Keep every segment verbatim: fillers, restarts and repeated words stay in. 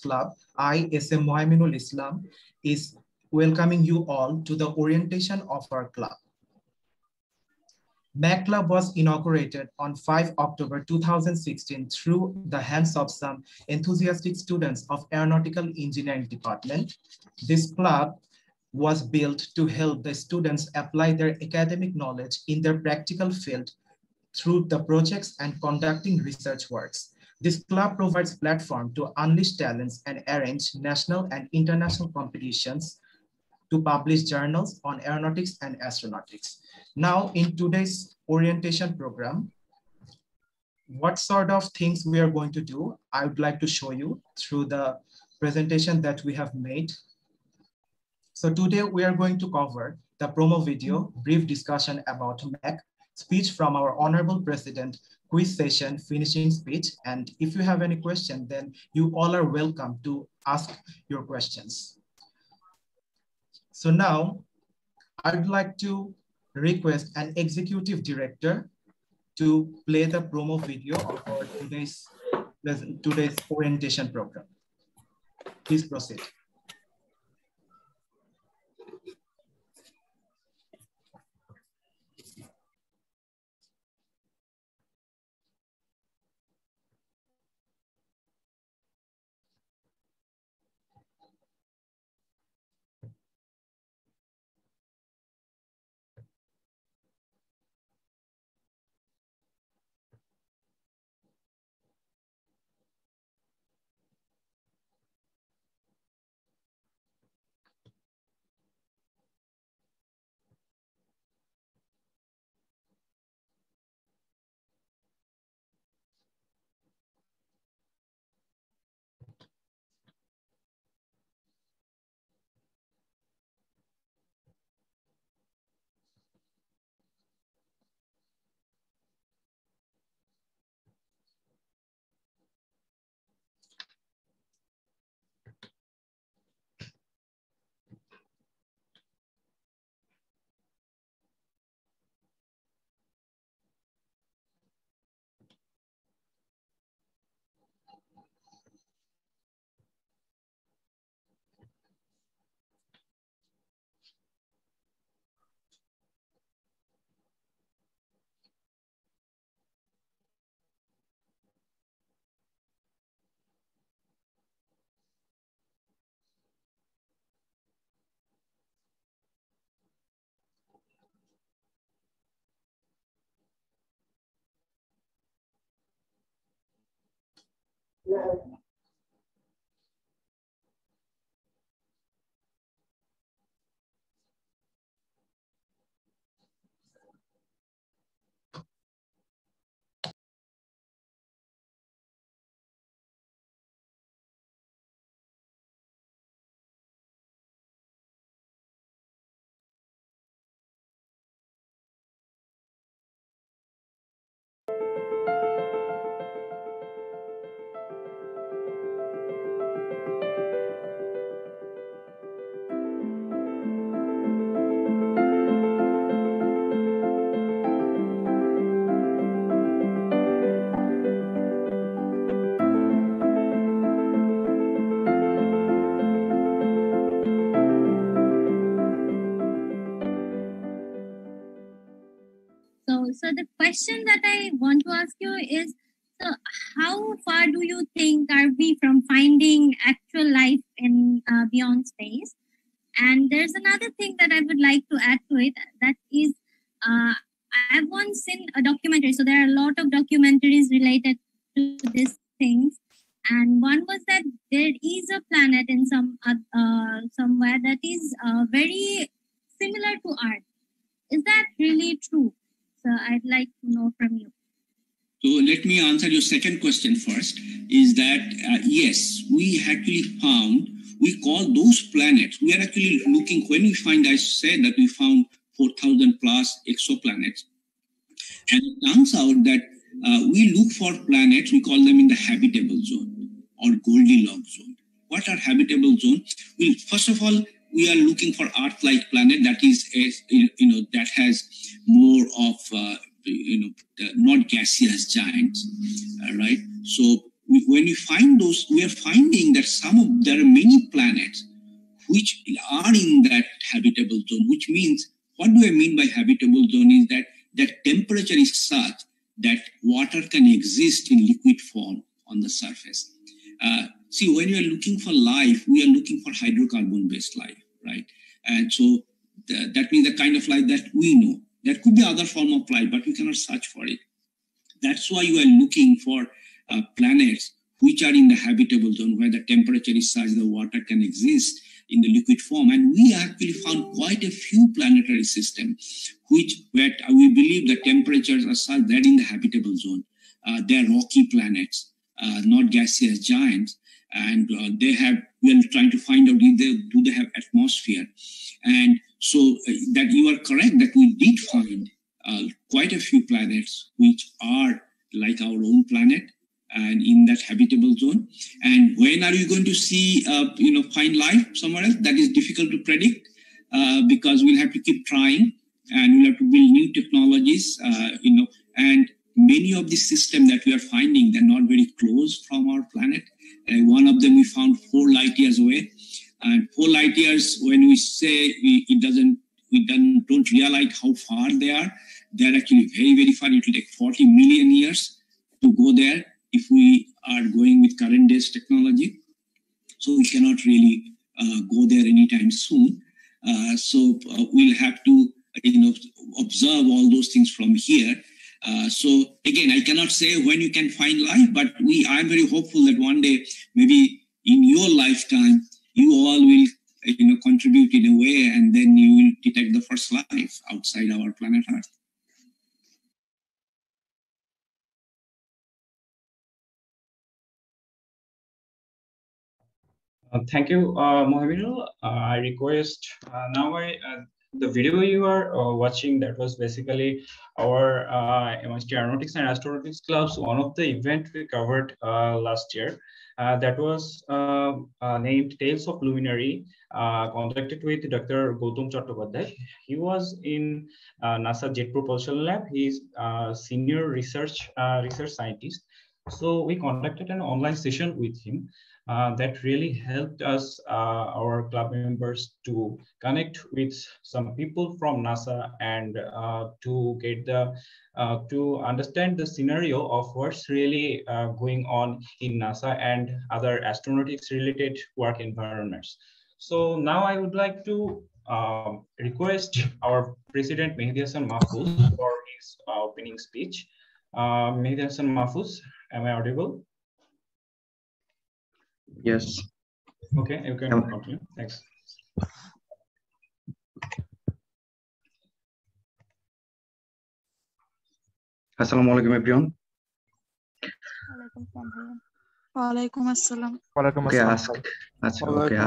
Club, I, S M Mohaminul Islam, is welcoming you all to the orientation of our club. M A C Club was inaugurated on the fifth of October two thousand sixteen through the hands of some enthusiastic students of Aeronautical Engineering Department. This club was built to help the students apply their academic knowledge in their practical field through the projects and conducting research works. This club provides a platform to unleash talents and arrange national and international competitions to publish journals on aeronautics and astronautics. Now, in today's orientation program, what sort of things we are going to do, I would like to show you through the presentation that we have made. So today we are going to cover the promo video, brief discussion about M A C, speech from our Honorable President, quiz session, finishing speech. And if you have any question, then you all are welcome to ask your questions. So now I'd like to request an executive director to play the promo video of our today's, today's orientation program. Please proceed. So the question that I want to ask you is, so how far do you think are we from finding actual life in uh, beyond space? And there's another thing that I would like to add to it. That is, uh, I've once seen a documentary. So there are a lot of documentaries related to these things. And one was that there is a planet in some uh, somewhere that is uh, very similar to Earth. Is that really true? So I'd like to know from you. So let me answer your second question first, is that uh, yes, we actually found, we call those planets, we are actually looking, when we find, I said that we found four thousand plus exoplanets. And it turns out that uh, we look for planets, we call them in the habitable zone or Goldilocks zone. What are habitable zone? Well, first of all, we are looking for Earth-like planet that is, a, you know, that has more of, uh, you know, not gaseous giants, uh, right? So we, when we find those, we are finding that some of, there are many planets which are in that habitable zone, which means, what do I mean by habitable zone is that that temperature is such that water can exist in liquid form on the surface. Uh, see, when you are looking for life, we are looking for hydrocarbon-based life, right? And so the, that means the kind of life that we know. There could be other form of life, but we cannot search for it. That's why you are looking for uh, planets which are in the habitable zone, where the temperature is such that water can exist in the liquid form. And we actually found quite a few planetary systems which, where we believe the temperatures are such that in the habitable zone. Uh, they are rocky planets, uh, not gaseous giants. And uh, they have, we are trying to find out, do they, do they have atmosphere? And so uh, that you are correct that we did find uh, quite a few planets which are like our own planet and in that habitable zone. And when are you going to see, uh, you know, find life somewhere else? That is difficult to predict uh, because we'll have to keep trying and we'll have to build new technologies, uh, you know, and many of the systems that we are finding, they're not very close from our planet. Uh, one of them we found four light years away. And four light years, when we say we, it doesn't, we don't, don't realize how far they are. They're actually very, very far. It will take forty million years to go there if we are going with current days technology. So we cannot really uh, go there anytime soon. Uh, so uh, we'll have to, you know, observe all those things from here. Uh, so again, I cannot say when you can find life, but we, I'm very hopeful that one day, maybe in your lifetime, you all will, you know, contribute in a way, and then you will detect the first life outside our planet Earth. Uh, thank you, uh, Mohaminul. Uh, I request uh, now I uh, the video you are uh, watching, that was basically our uh, M I C T Aeronautics and Astronautics Club's one of the event we covered uh, last year. Uh, that was uh, uh, named Tales of Luminary, uh, conducted with Doctor Gautam Chattopadhyay. He was in uh, NASA Jet Propulsion Lab. He's a senior research uh, research scientist. So we conducted an online session with him. Uh, that really helped us, uh, our club members, to connect with some people from NASA and uh, to get the, uh, to understand the scenario of what's really uh, going on in NASA and other astronautics related work environments. So now I would like to uh, request our President Mehdi Hasan Mahfouz for his uh, opening speech. Uh, Mehdi Hasan Mahfouz, am I audible? Yes. Okay, you can um, continue. Thanks. Assalamu alaikum, everyone. Walaikum assalam. Okay, ask. আচ্ছা, okay.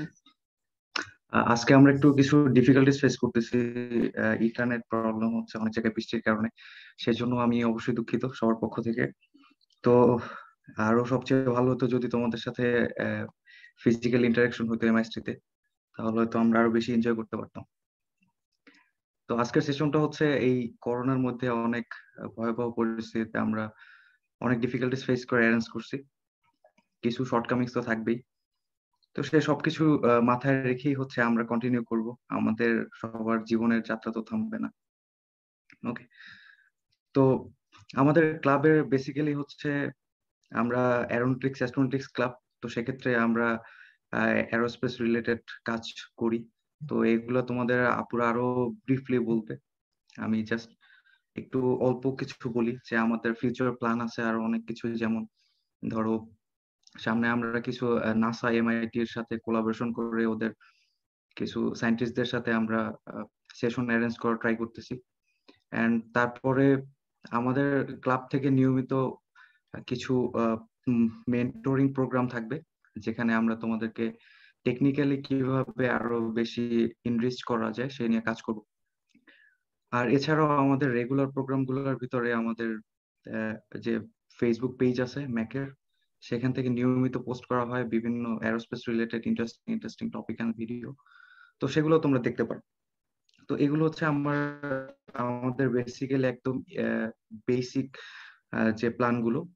আজকে আমরা একটু কিছু difficulties face করতেছি, internet problem হচ্ছে অনেক জায়গায় বৃষ্টির কারণে, সেজন্য আমি অবশ্যই দুঃখিত সবার পক্ষ থেকে। তো আরো সবচেয়ে ভালো হতো যদি তোমাদের সাথে ফিজিক্যাল ইন্টারাকশন হতো এমআইএসটিতে, তাহলে হয়তো আমরা আরো বেশি এনজয় করতে পারতাম। তো আজকের সেশনটা হচ্ছে এই করোনার মধ্যে অনেক ভয়াবহ পরিস্থিতিতে আমরা অনেক ডিফিকাল্টিস ফেস করে অ্যারেঞ্জ করছি, কিছু শর্টকামিংস তো থাকবেই। তো সে সবকিছু মাথায় রেখেই হচ্ছে আমরা কন্টিনিউ করব, আমাদের সবার জীবনের যাত্রা তো থামবে না। ওকে, তো আমাদের ক্লাবের বেসিক্যালি হচ্ছে আমরা অ্যারোনটিক্স অ্যাস্ট্রোনটিক্স ক্লাব, তো সেক্ষেত্রে আমরা অ্যারোস্পেস রিলেটেড কাজ করি। তো এগুলো তোমাদের আপুরা আরো ব্রিফলি বলবে, আমি জাস্ট একটু অল্প কিছু বলি যে আমাদের ফিউচার প্ল্যান আছে আরো অনেক কিছু, যেমন ধরো সামনে আমরা কিছু নাসা এমআইটি এর সাথে কোলাবোরেশন করে ওদের কিছু সায়েন্টিস্টদের সাথে আমরা সেশন অ্যারেঞ্জ করা ট্রাই করতেছি। এন্ড তারপরে আমাদের ক্লাব থেকে নিয়মিত কিছু মেন্টরিং প্রোগ্রাম থাকবে, যেখানে আমরা তোমাদেরকে টেকনিক্যালি কিভাবে আরো বেশি ইনরিচ করা যায় সেই নিয়ে কাজ করব। আর এছাড়াও আমাদের রেগুলার প্রোগ্রামগুলোর ভিতরে আমাদের যে ফেসবুক পেজ আছে ম্যাকের, সেখান থেকে নিয়মিত পোস্ট করা হয় বিভিন্ন aerospace related interesting interesting topic and video, তো সেগুলো তোমরা দেখতে পারো। তো এগুলো হচ্ছে আমার আমাদের বেসিক্যালি একদম বেসিক যে প্ল্যানগুলো,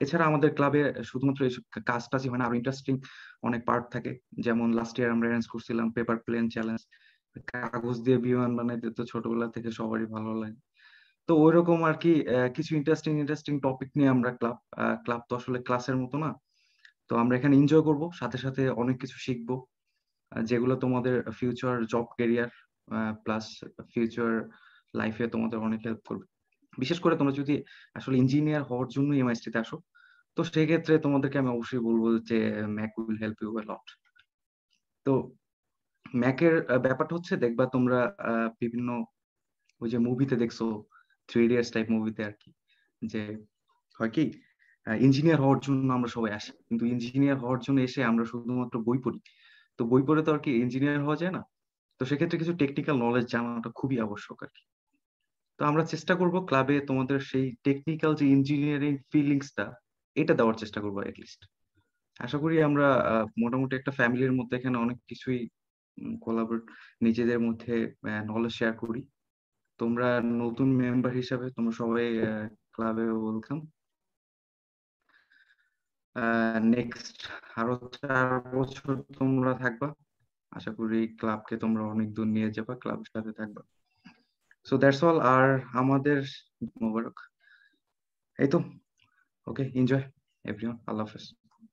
এছাড়া আমাদের ক্লাবে শুধুমাত্র এইসব কাজ টাজই হয় না, আরো ইন্টারেস্টিং অনেক পার্ট থাকে। যেমন লাস্ট ইয়ার আমরা অ্যারেঞ্জ করছিলাম পেপার প্লেন চ্যালেঞ্জ, কাগজ দিয়ে বিমান বানাইতে তো ছোটবেলা থেকে সবারই ভালো লাগে। তো ওইরকম আর কি কিছু ইন্টারেস্টিং ইন্টারেস্টিং টপিক নিয়ে আমরা ক্লাব ক্লাব তো আসলে ক্লাসের মতো না, তো আমরা এখানে এনজয় করব, সাথে সাথে অনেক কিছু শিখবো যেগুলো তোমাদের future job career plus future লাইফে তোমাদের অনেক হেল্প করবে। বিশেষ করে তোমরা যদি আসলে ইঞ্জিনিয়ার হওয়ার জন্য এমআইএসটিতে আসো, তো সেই ক্ষেত্রে তোমাদেরকে আমি অবশ্যই বলবো যে MAC will help you a lot. তো ম্যাকের ব্যাপারটা হচ্ছে, দেখবা তোমরা বিভিন্ন ওই যে মুভিতে দেখছো থ্রি ইডিয়টস টাইপ মুভিতে আর কি, যে হয় কি ইঞ্জিনিয়ার হওয়ার জন্য আমরা সবাই আসি, কিন্তু ইঞ্জিনিয়ার হওয়ার জন্য এসে আমরা শুধুমাত্র বই পড়ি। তো বই পড়ে তো আর কি ইঞ্জিনিয়ার হওয়া যায় না, তো সেক্ষেত্রে কিছু টেকনিক্যাল নলেজ জানাটা খুবই আবশ্যক আর কি। তো আমরা চেষ্টা করব ক্লাবে তোমাদের সেই টেকনিক্যাল যে ইঞ্জিনিয়ারিং ফিলিংসটা এটা দেওয়ার চেষ্টা করবো অ্যাটলিস্ট। আশা করি আমরা মোটামুটি একটা ফ্যামিলির মধ্যে এখানে অনেক কিছুই কোলাবরেট, নিজেদের মধ্যে নলেজ শেয়ার করি। তোমরা নতুন মেম্বার হিসাবে তোমরা সবাই ক্লাবে ওয়েলকাম। নেক্সট আরো চার বছর তোমরা থাকবা, আশা করি ক্লাবকে তোমরা অনেক দূর নিয়ে যাবা, ক্লাবের সাথে থাকবা। সো দ্যাটস অল, আর আমাদের মোবারক। এই তো, ওকে, এনজয় এভরিওয়ান, আল্লাহ হাফেজ।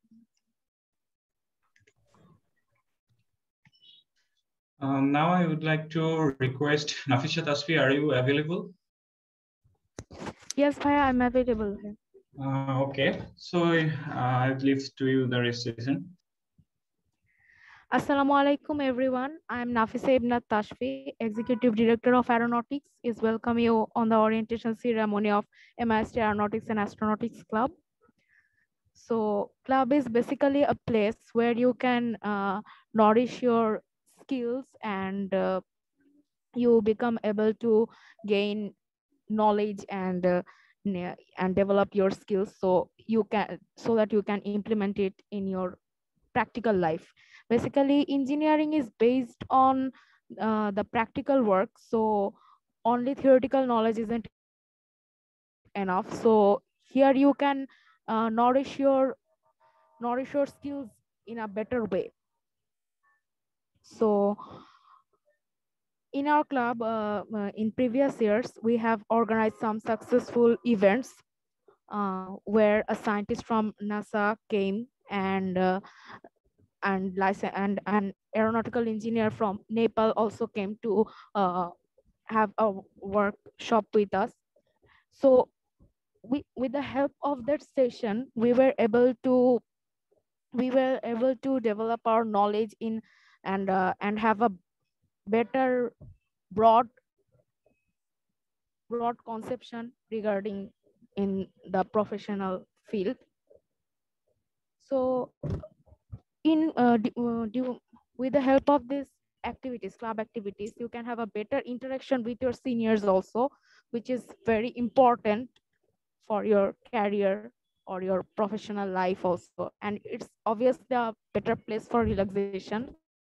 Um, now I would like to request Nafisa Tasfi, are you available? Yes, Bhaiya, I'm available. Uh, okay, so uh, I leave to you the recitation. Assalamu alaikum, everyone. I'm Nafisa Ibnat Tashfi, Executive Director of Aeronautics. Is welcome you on the orientation ceremony of M I S T Aeronautics and Astronautics Club. So, club is basically a place where you can uh, nourish your skills and uh, you become able to gain knowledge and uh, and develop your skills, so you can so that you can implement it in your practical life. Basically, engineering is based on uh, the practical work, so only theoretical knowledge isn't enough. So here you can uh, nourish your nourish your skills in a better way. So in our club, uh, uh, in previous years, we have organized some successful events uh, where a scientist from NASA came and uh, and license and an aeronautical engineer from Nepal also came to uh, have a workshop with us. So we, with the help of that session, we were able to we were able to develop our knowledge in and uh, and have a better broad broad conception regarding in the professional field. So in uh, uh, due, with the help of these activities, club activities, you can have a better interaction with your seniors also, which is very important for your career or your professional life also. And it's obviously a better place for relaxation.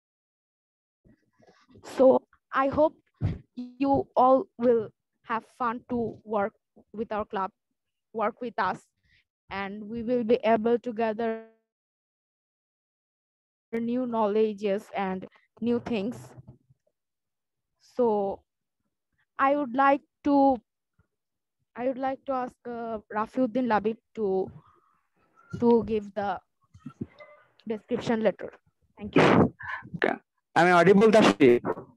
So I hope you all will have fun to work with our club, work with us, and we will be able to gather new knowledges and new things. So I would like to I would like to ask uh, Rafiuddin Labib to to give the description letter. Thank you. Okay. Am I audible, Tashfi?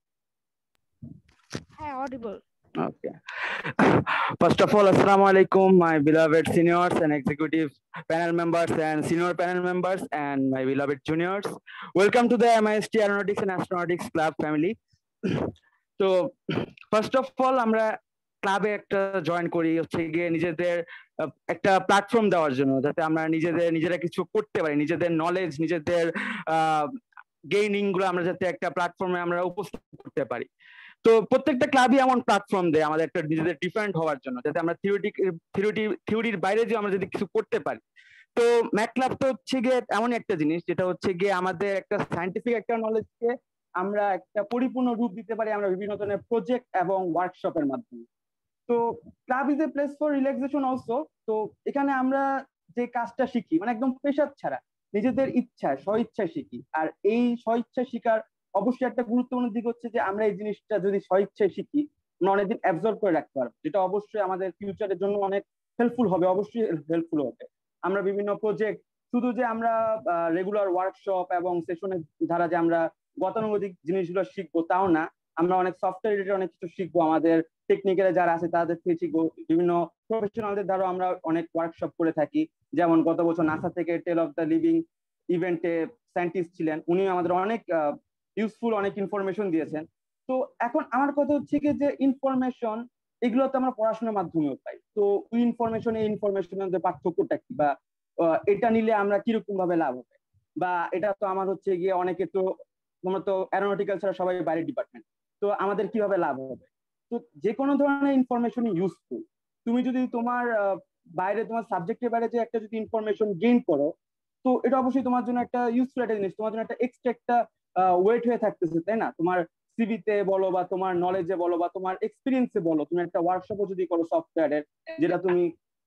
Hi, audible. Okay. First of all, Assalamu alaikum, my beloved seniors and executive panel members and senior panel members and my beloved juniors. Welcome to the M I S T Aeronautics and Astronautics Club family. So, first of all, আমরা ক্লাবে একটা join করি হচ্ছে গিয়ে নিজেদের একটা platform দেওয়ার জন্য, যাতে আমরা নিজেদের নিজেরা কিছু করতে পারি, নিজেদের নলেজ, নিজেদের গেইনিং গুলো আমরা যাতে একটা প্ল্যাটফর্মে আমরা উপস্থাপন করতে পারি। তো প্রত্যেকটা ক্লাবই এমন প্ল্যাটফর্ম দেয় আমাদের একটা নিজেদের ডিফারেন্ট হওয়ার জন্য, যাতে আমরা থিওরি থিওরি থিওরির বাইরে যে আমরা যদি কিছু করতে পারি। তো ম্যাক ক্লাব তো হচ্ছে গিয়ে এমন একটা জিনিস যেটা হচ্ছে গিয়ে আমাদের একটা সায়েন্টিফিক একটা নলেজকে আমরা একটা পরিপূর্ণ রূপ দিতে পারি আমরা বিভিন্ন ধরনের প্রজেক্ট এবং ওয়ার্কশপের মাধ্যমে। তো club is a place for relaxation also. তো এখানে আমরা যে কাজটা শিখি মানে একদম প্রেশার ছাড়া নিজেদের ইচ্ছায় স্বইচ্ছায় শিখি। আর এই স্বইচ্ছায় শিখার অবশ্যই একটা গুরুত্বপূর্ণ দিক হচ্ছে যে আমরা এই জিনিসটা যদি স্বইচ্ছায় শিখি আমরা অনেকদিন অ্যাবজর্ব করে রাখতে পারবো, যেটা অবশ্যই আমাদের ফিউচারের জন্য অনেক হেল্পফুল হবে, অবশ্যই হেল্পফুল হবে। আমরা বিভিন্ন প্রজেক্ট শুধু যে আমরা রেগুলার ওয়ার্কশপ এবং সেশনের দ্বারা যে আমরা গতানুগতিক জিনিসগুলো শিখবো তাও না, আমরা অনেক সফটওয়্যার রিলেটেড অনেক কিছু শিখবো, আমাদের টেকনিক্যালে যারা আছে তাদের থেকে শিখবো, বিভিন্ন প্রফেশনালদের দ্বারা আমরা অনেক ওয়ার্কশপ করে থাকি। যেমন গত বছর নাসা থেকে টেল অফ দ্য লিভিং ইভেন্টে সায়েন্টিস্ট ছিলেন, উনি আমাদের অনেক ইউজফুল অনেক ইনফরমেশন দিয়েছেন। তো এখন আমার কথা হচ্ছে কি যে ইনফরমেশন এগুলো তো আমরা পড়াশোনার মাধ্যমেও পাই, তো ওই ইনফরমেশন এই ইনফরমেশনের মধ্যে পার্থক্যটা কি, বা এটা নিলে আমরা কিরকম ভাবে লাভ হবে, বা এটা তো আমার হচ্ছে গিয়ে অনেকে তো তোমরা তো অ্যারোনটিক্যাল ছাড়া সবাই বাইরের ডিপার্টমেন্ট, তো আমাদের কিভাবে লাভ হবে। তো যে কোনো ধরনের ইনফরমেশন ইউজফুল, তুমি যদি তোমার বাইরে তোমার সাবজেক্টের বাইরে যে একটা যদি ইনফরমেশন গেইন করো তো এটা অবশ্যই তোমার জন্য একটা ইউজফুল একটা জিনিস, তোমার জন্য একটা এক্সট্রা একটা ওয়েট হয়ে থাকতেছে, তাই না? তোমার সিভিতে বলো বা তোমার নলেজে বলো বা তোমার এক্সপিরিয়েন্সে বলো, তুমি একটা ওয়ার্কশপও যদি করো সফটওয়্যারের, যেটা তুমি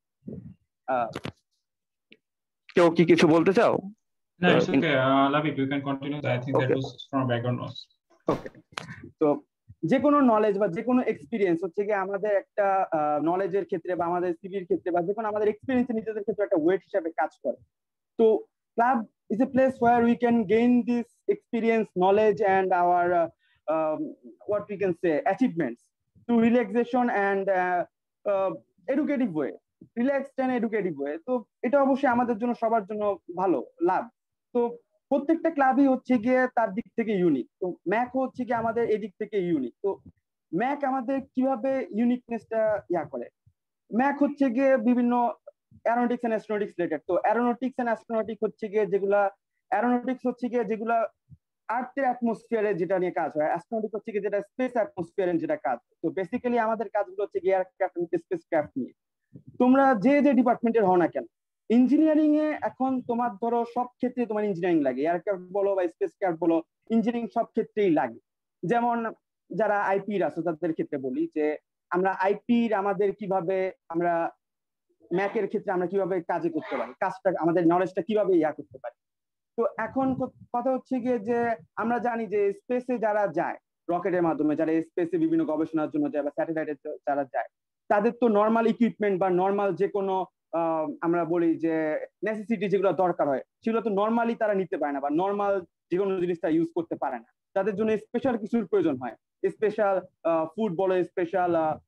কেউ কি কিছু বলতে চাও? No, it's okay. Uh, Labib, you can continue. I think okay. That was from background noise. Okay. তো যে কোনো নলেজ বা যে কোনো এক্সপিরিয়েন্স হচ্ছে কি আমাদের একটা নলেজের ক্ষেত্রে বা আমাদের সিভির ক্ষেত্রে বা যে কোনো আমাদের এক্সপিরিয়েন্স নিজেদের ক্ষেত্রে একটা ওয়েট হিসাবে কাজ করে। তো club is a place where we can gain this experience, knowledge and our uh, um, what we can say achievements through relaxation and uh, uh, educative way, relaxed and educative way. তো এটা অবশ্যই আমাদের জন্য সবার জন্য ভালো লাভ। তো প্রত্যেকটা ক্লাবই হচ্ছে গিয়ে তার দিক থেকে ইউনিক, তো ম্যাক হচ্ছে গিয়ে আমাদের এই দিক থেকে ইউনিক। তো ম্যাক আমাদের কিভাবে ইউনিকনেসটা ইয়া করে, ম্যাক হচ্ছে গিয়ে বিভিন্ন অ্যারোনটিক্স এন্ড অ্যাস্ট্রোনটিক্স রিলেটেড। তো অ্যারোনটিক্স এন্ড অ্যাস্ট্রোনটিক্স হচ্ছে গিয়ে যেগুলা অ্যারোনটিক্স হচ্ছে গিয়ে যেগুলা আর্থের অ্যাটমসফিয়ারে যেটা নিয়ে কাজ হয়, অ্যাস্ট্রোনটিক্স হচ্ছে গিয়ে যেটা স্পেস অ্যাটমসফিয়ারে যেটা কাজ। তো বেসিক্যালি আমাদের কাজগুলো হচ্ছে গিয়ে এয়ারক্রাফট এন্ড স্পেসক্রাফট নিয়ে। তোমরা যে যে ডিপার্টমেন্টের হও না কেন, ইঞ্জিনিয়ারিং এ এখন তোমার ধরো সব ক্ষেত্রে তোমার ইঞ্জিনিয়ারিং লাগে, এয়ারক্রাফট বলো বা স্পেসক্রাফট বলো, ইঞ্জিনিয়ারিং সব ক্ষেত্রেই লাগে। যেমন যারা আইপির আছে তাদের ক্ষেত্রে বলি যে আমরা আইপির আমাদের কিভাবে আমরা ম্যাকের ক্ষেত্রে আমরা কিভাবে কাজে করতে পারি, কাজটা আমাদের নলেজটা কিভাবে ইয়া করতে পারি। তো এখন কথা হচ্ছে গিয়ে যে আমরা জানি যে স্পেসে যারা যায় রকেটের মাধ্যমে, যারা স্পেসে বিভিন্ন গবেষণার জন্য যায় বা স্যাটেলাইটে যারা যায়, তাদের তো নর্মাল ইকুইপমেন্ট বা নর্মাল যে কোনো আমরা বলি যে নেসেসিটি যেগুলো দরকার হয় সেগুলো তো নর্মালি তারা নিতে পারে না, বা নর্মাল যে কোনো জিনিস তারা ইউজ করতে পারে না। তাদের জন্য স্পেশাল কিছুর প্রয়োজন হয়, স্পেশাল ফুড বলো, স্পেশাল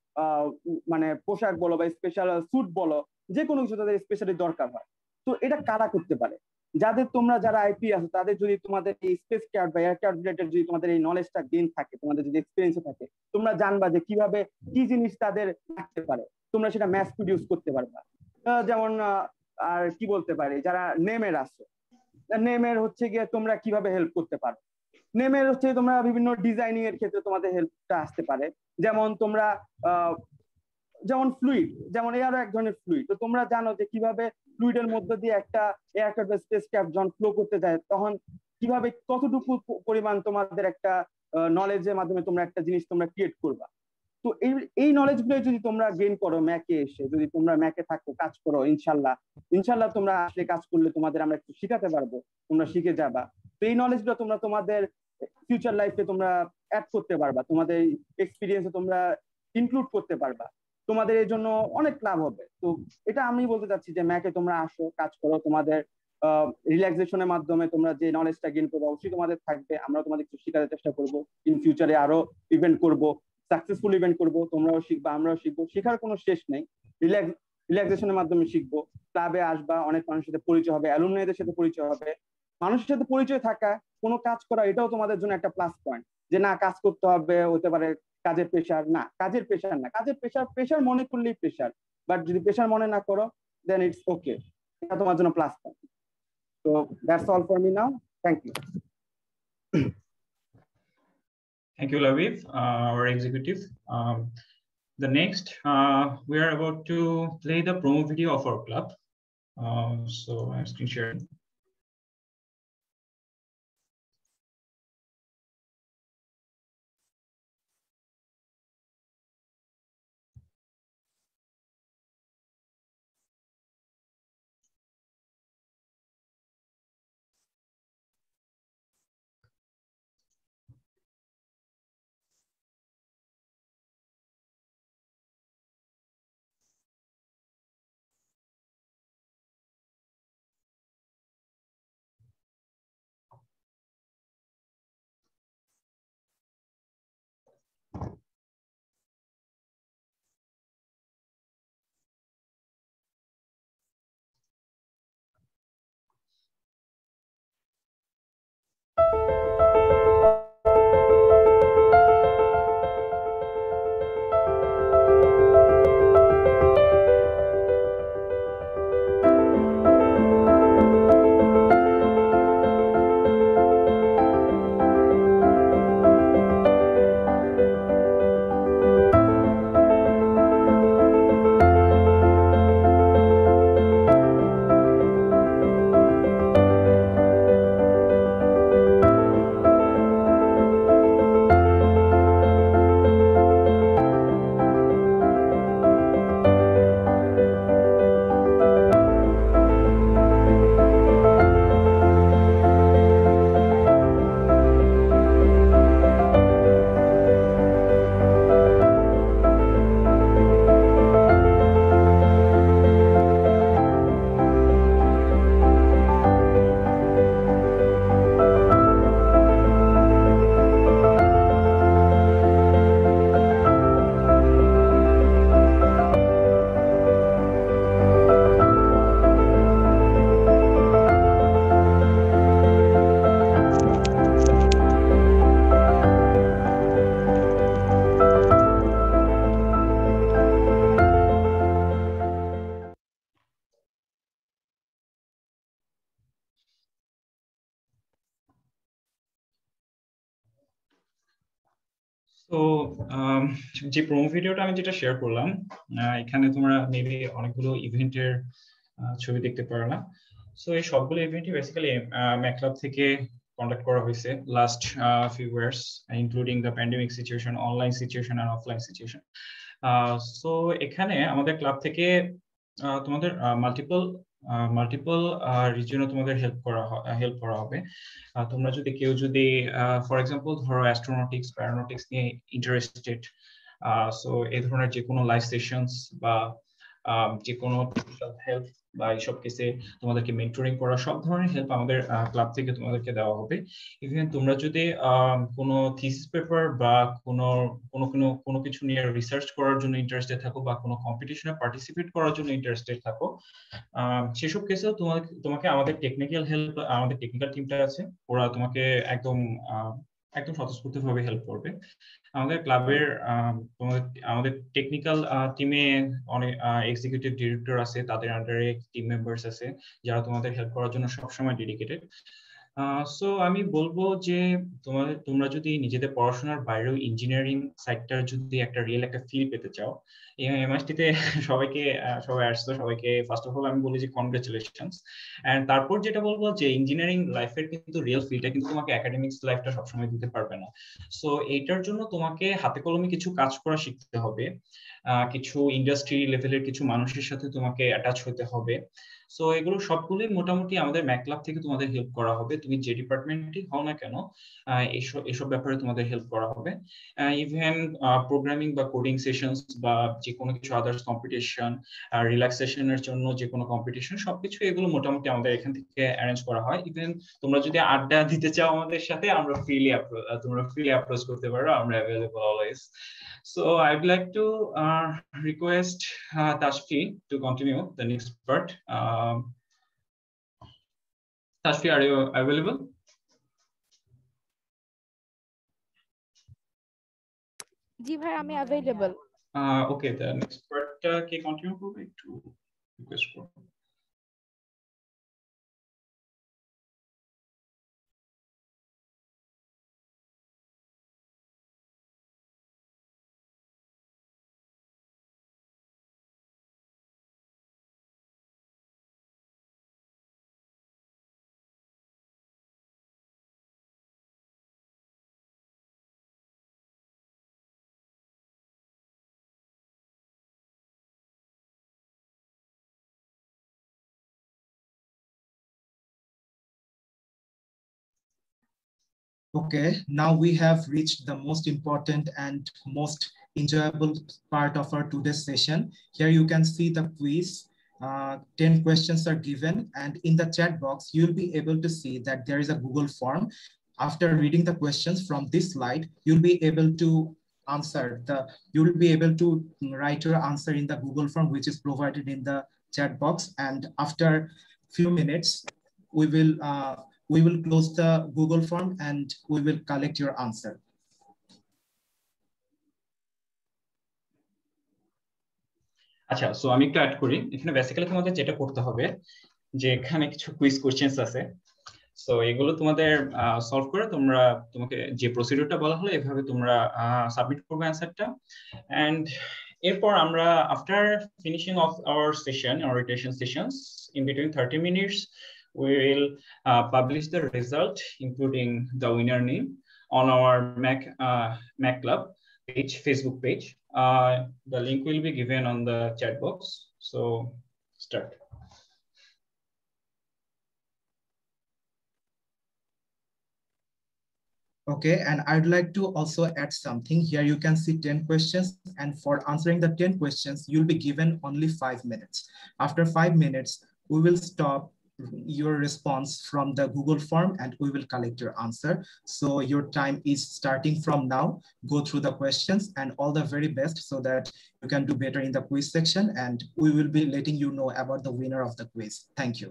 মানে পোশাক বলো বা স্পেশাল স্যুট বলো, যে কোনো কিছু তাদের স্পেশালি দরকার হয়। তো এটা কারা করতে পারে? যাদের তোমরা যারা আইপি আছো তাদের যদি তোমাদের এই স্পেস ক্রাফট বা এয়ারক্রাফট রিলেটেড যদি তোমাদের এই নলেজটা গেইন থাকে, তোমাদের যদি এক্সপিরিয়েন্স থাকে, তোমরা জানবা যে কিভাবে কি জিনিস তাদের থাকতে পারে, তোমরা সেটা ম্যাস প্রডিউস করতে পারবা। যেমন আর কি বলতে পারি, যারা নেমের আছো, নেমের হচ্ছে গিয়ে তোমরা কিভাবে হেল্প করতে পারো, নেমের হচ্ছে তোমরা বিভিন্ন ডিজাইনিং এর ক্ষেত্রে তোমাদের হেল্পটা আসতে পারে। যেমন তোমরা আহ যেমন ফ্লুইড, যেমন এয়ারও এক ধরনের ফ্লুইড, তো তোমরা জানো যে কিভাবে ফ্লুইডের মধ্যে দিয়ে একটা এয়ারক্রাফট বা স্পেসক্রাফট যখন ফ্লো করতে যায় তখন কিভাবে কতটুকু পরিমাণ তোমাদের একটা নলেজের মাধ্যমে তোমরা একটা জিনিস তোমরা ক্রিয়েট করবা। তো এই এই নলেজ গুলো যদি তোমরা গেইন করো ম্যাকে এসে, যদি তোমরা ম্যাকে থাকো কাজ করো, ইনশাল্লাহ ইনশাল্লাহ তোমরা আসলে কাজ করলে তোমাদের আমরা একটু শিখাতে পারবো, তোমরা শিখে যাবা। তো এই নলেজ গুলো তোমরা তোমাদের ফিউচার লাইফে তোমরা অ্যাড করতে পারবা, তোমাদের এক্সপিরিয়েন্সে তোমরা ইনক্লুড করতে পারবা, তোমাদের এর জন্য অনেক লাভ হবে। তো এটা আমি বলতে চাচ্ছি যে ম্যাকে তোমরা আসো, কাজ করো, তোমাদের রিল্যাক্সেশনের মাধ্যমে তোমরা যে নলেজটা গেইন করবো অবশ্যই তোমাদের থাকবে। আমরা তোমাদের কিছু শেখাতে চেষ্টা করবো, ইন ফিউচারে আরো ইভেন্ট করবো, সাকসেসফুল ইভেন্ট করবো, তোমরাও শিখবা আমরাও শিখবো, শেখার কোনো শেষ নেই। রিল্যাক্স রিল্যাক্সেশনের মাধ্যমে শিখবো, ক্লাবে আসবা, অনেক মানুষের সাথে পরিচয় হবে, অ্যালুমনাইদের সাথে পরিচয় হবে। মানুষের সাথে পরিচয় থাকা, কোনো কাজ করা, এটাও তোমাদের জন্য একটা প্লাস পয়েন্ট, যে না কাজ করতে হবে, হতে পারে কাজের প্রেশার, না কাজের প্রেশার না, কাজের প্রেশার প্রেশার মনে করলেই প্রেশার, বাট যদি প্রেশার মনে না করো দেন ইটস ওকে, এটা তোমার জন্য প্লাস পয়েন্ট। তো that's all for me now, thank you. Thank you, Labib, uh, our executive. Um, the next, uh, we are about to play the promo video of our club. Uh, so I'm screen sharing. তো যে promo ভিডিওটা আমি যেটা share করলাম, এখানে তোমরা maybe অনেকগুলো ইভেন্টের ছবি দেখতে পারো না। সো এই সবগুলো ইভেন্টই বেসিক্যালি ম্যাকলাব থেকে কন্ডাক্ট করা হয়েছে last few years, including the pandemic situation, online situation আর অফলাইন সিচুয়েশন। সো এখানে আমাদের ক্লাব থেকে তোমাদের মাল্টিপল মাল্টিপল রিজনে তোমাদের হেল্প করা হেল্প করা হবে। তোমরা যদি কেউ যদি ফর এক্সাম্পল ধরো অ্যাস্ট্রোনটিক্স বা এরোনটিক্স নিয়ে ইন্টারেস্টেড, সো এই ধরনের যে কোনো লাইভ সেশনস বা যে কোনো টেকনিক্যাল হেল্প বা এইসব কেসে তোমাদেরকে মেন্টরিং করা, সব ধরনের হেল্প আমাদের ক্লাব থেকে তোমাদেরকে দেওয়া হবে। ইভেন তোমরা যদি কোনো থিসিস পেপার বা কোনো কোনো কোনো কোনো কিছু নিয়ে রিসার্চ করার জন্য ইন্টারেস্টেড থাকো বা কোনো কম্পিটিশনে পার্টিসিপেট করার জন্য ইন্টারেস্টেড থাকো, সেসব কেসেও তোমাকে তোমাকে আমাদের টেকনিক্যাল হেল্প, আমাদের টেকনিক্যাল টিমটা আছে, ওরা তোমাকে একদম একদম স্বতঃস্ফূর্তভাবে হেল্প করবে। আমাদের ক্লাবের আমাদের টেকনিক্যাল টিমে অনেক এক্সিকিউটিভ ডিরেক্টর আছে, তাদের আন্ডারে টিম মেম্বার্স আছে যারা তোমাদের হেল্প করার জন্য সবসময় ডেডিকেটেড। সো আমি বলবো যে তোমাদের তোমরা যদি নিজেদের পড়াশোনার বাইরেও ইঞ্জিনিয়ারিং সাইডটার যদি একটা রিয়েল একটা ফিল পেতে চাও, এমআইএসটিতে সবাইকে সবাই আসছো, সবাইকে ফার্স্ট অফ অল আমি বলি যে কনগ্রাচুলেশনস। এন্ড তারপর যেটা বলবো যে ইঞ্জিনিয়ারিং লাইফের কিন্তু রিয়েল ফিলটা কিন্তু তোমাকে একাডেমিক্স লাইফটা সবসময় দিতে পারবে না। সো এইটার জন্য তোমাকে হাতে কলমে কিছু কাজ করা শিখতে হবে, কিছু ইন্ডাস্ট্রি লেভেলের কিছু মানুষের সাথে তোমাকে অ্যাটাচ হতে হবে। সো এগুলো সবগুলোই মোটামুটি আমাদের ম্যাকলাব থেকে তোমাদের হেল্প করা হবে, তুমি যে ডিপার্টমেন্টই হও না কেন এসব এসব ব্যাপারে তোমাদের হেল্প করা হবে। ইভেন প্রোগ্রামিং বা কোডিং সেশনস বা যে কোনো কিছু আদার্স কম্পিটিশন, রিল্যাক্সেশনের জন্য যে কোনো কম্পিটিশন, সবকিছু এগুলো মোটামুটি আমাদের এখান থেকে অ্যারেঞ্জ করা হয়। ইভেন তোমরা যদি আড্ডা দিতে চাও আমাদের সাথে, আমরা ফ্রিলি তোমরা ফ্রিলি অ্যাপ্রোচ করতে পারো, আমরা available always. So I'd like to uh, request uh, Tashfi to continue the next part. Um, Tashfi, are you available? জি ভাই, আমি available. Uh, okay, the next part uh, can continue to request for. Okay, now we have reached the most important and most enjoyable part of our today's session. Here you can see the quiz. Uh, ten questions are given, and in the chat box, you'll be able to see that there is a Google form. After reading the questions from this slide, you'll be able to answer the, you'll be able to write your answer in the Google form, which is provided in the chat box. And after few minutes, we will uh, we will close the Google form and we will collect your answer. আচ্ছা, so আমি একটু add করি এখানে। Basically তোমাদের যেটা করতে হবে যে এখানে কিছু কুইজ কোশ্চেনস আছে, সো এগুলো তোমাদের সলভ করে তোমরা তোমাকে যে প্রসিডিউরটা বলা হলো এভাবে তোমরা সাবমিট করবে অ্যানসারটা। এন্ড এরপর আমরা after finishing of our session, orientation sessions, in between thirty minutes we will uh, publish the result including the winner name on our Mac uh, Mac Club page, Facebook page. Uh, the link will be given on the chat box. So start. Okay, and I'd like to also add something. Here you can see ten questions, and for answering the ten questions, you'll be given only five minutes. After five minutes, we will stop your response from the Google form and we will collect your answer. So your time is starting from now. Go through the questions and all the very best so that you can do better in the quiz section, and we will be letting you know about the winner of the quiz. Thank you.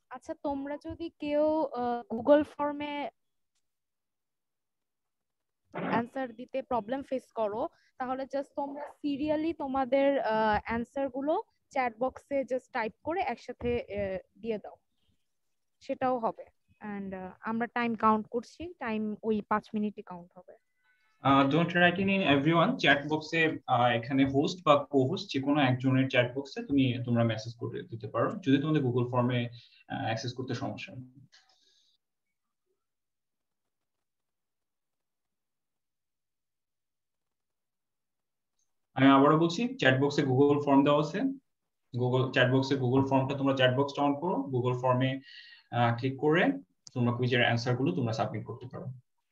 আচ্ছা তোমরা যদি কেউ Google ফর্মে answer দিতে problem face করো তাহলে just তোমরা serially তোমাদের অ্যানসার গুলো চ্যাট বক্সে জাস্ট টাইপ করে একসাথে দিয়ে দাও, সেটাও হবে। এন্ড আমরা টাইম কাউন্ট করছি, টাইম ওই পাঁচ মিনিটই কাউন্ট হবে। Don't write in everyone, chat বক্সে এখানে হোস্ট বা কো-হোস্ট যে কোনো একজনের চ্যাট বক্সে তুমি তোমরা মেসেজ করে দিতে পারো যদি তোমাদের গুগল ফর্মে অ্যাক্সেস করতে সমস্যা হয়। আমি আবারও বলছি, চ্যাট বক্সে গুগল ফর্ম দেওয়া আছে, গুগল চ্যাট বক্সে গুগল ফর্মটা তোমরা চ্যাট বক্সটা অন করো, গুগল ফর্মে ক্লিক করে তোমরা কুইজের অ্যানসার গুলো তোমরা সাবমিট করতে পারো।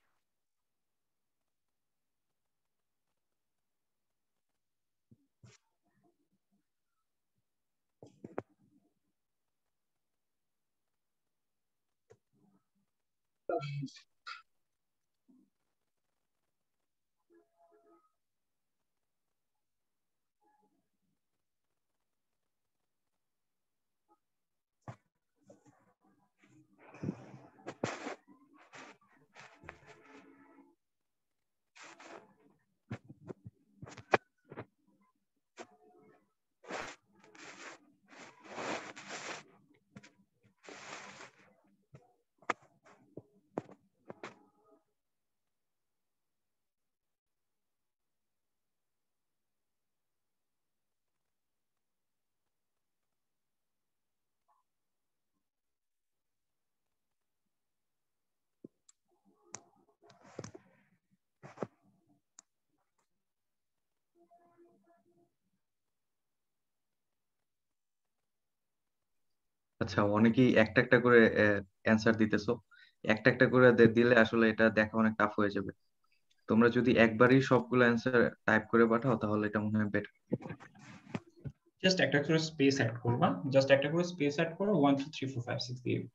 আচ্ছা, অনেকেই একটা একটা করে অ্যান্সার দিতেছো, একটা একটা করে দে- দিলে আসলে এটা দেখা অনেক টাফ হয়ে যাবে। তোমরা যদি একবারই সবগুলো অ্যান্সার টাইপ করে পাঠাও তাহলে এটা মনে হয় বেটার। জাস্ট একটা করে স্পেস অ্যাড করবা, জাস্ট একটা করে স্পেস অ্যাড করো, one two three four five six দিয়ে।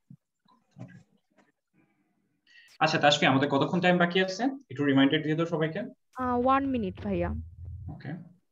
আচ্ছা তাশফি, আমাদের কতক্ষণ টাইম বাকি আছে একটু রিমাইন্ডার দিয়ে দাও সবাইকে। ওয়ান মিনিট ভাইয়া। ওকে,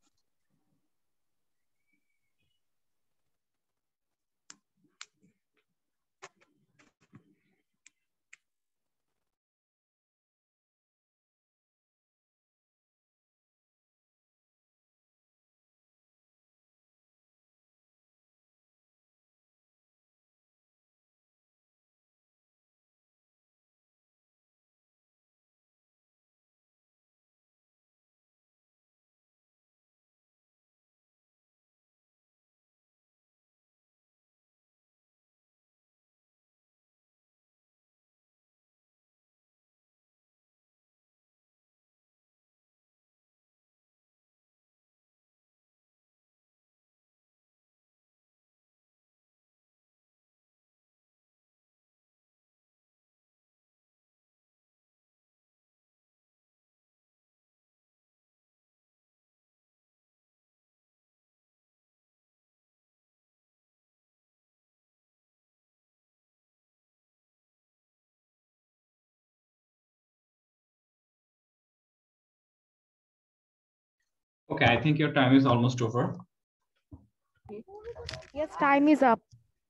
okay, I think your time is almost over. Yes, time is up.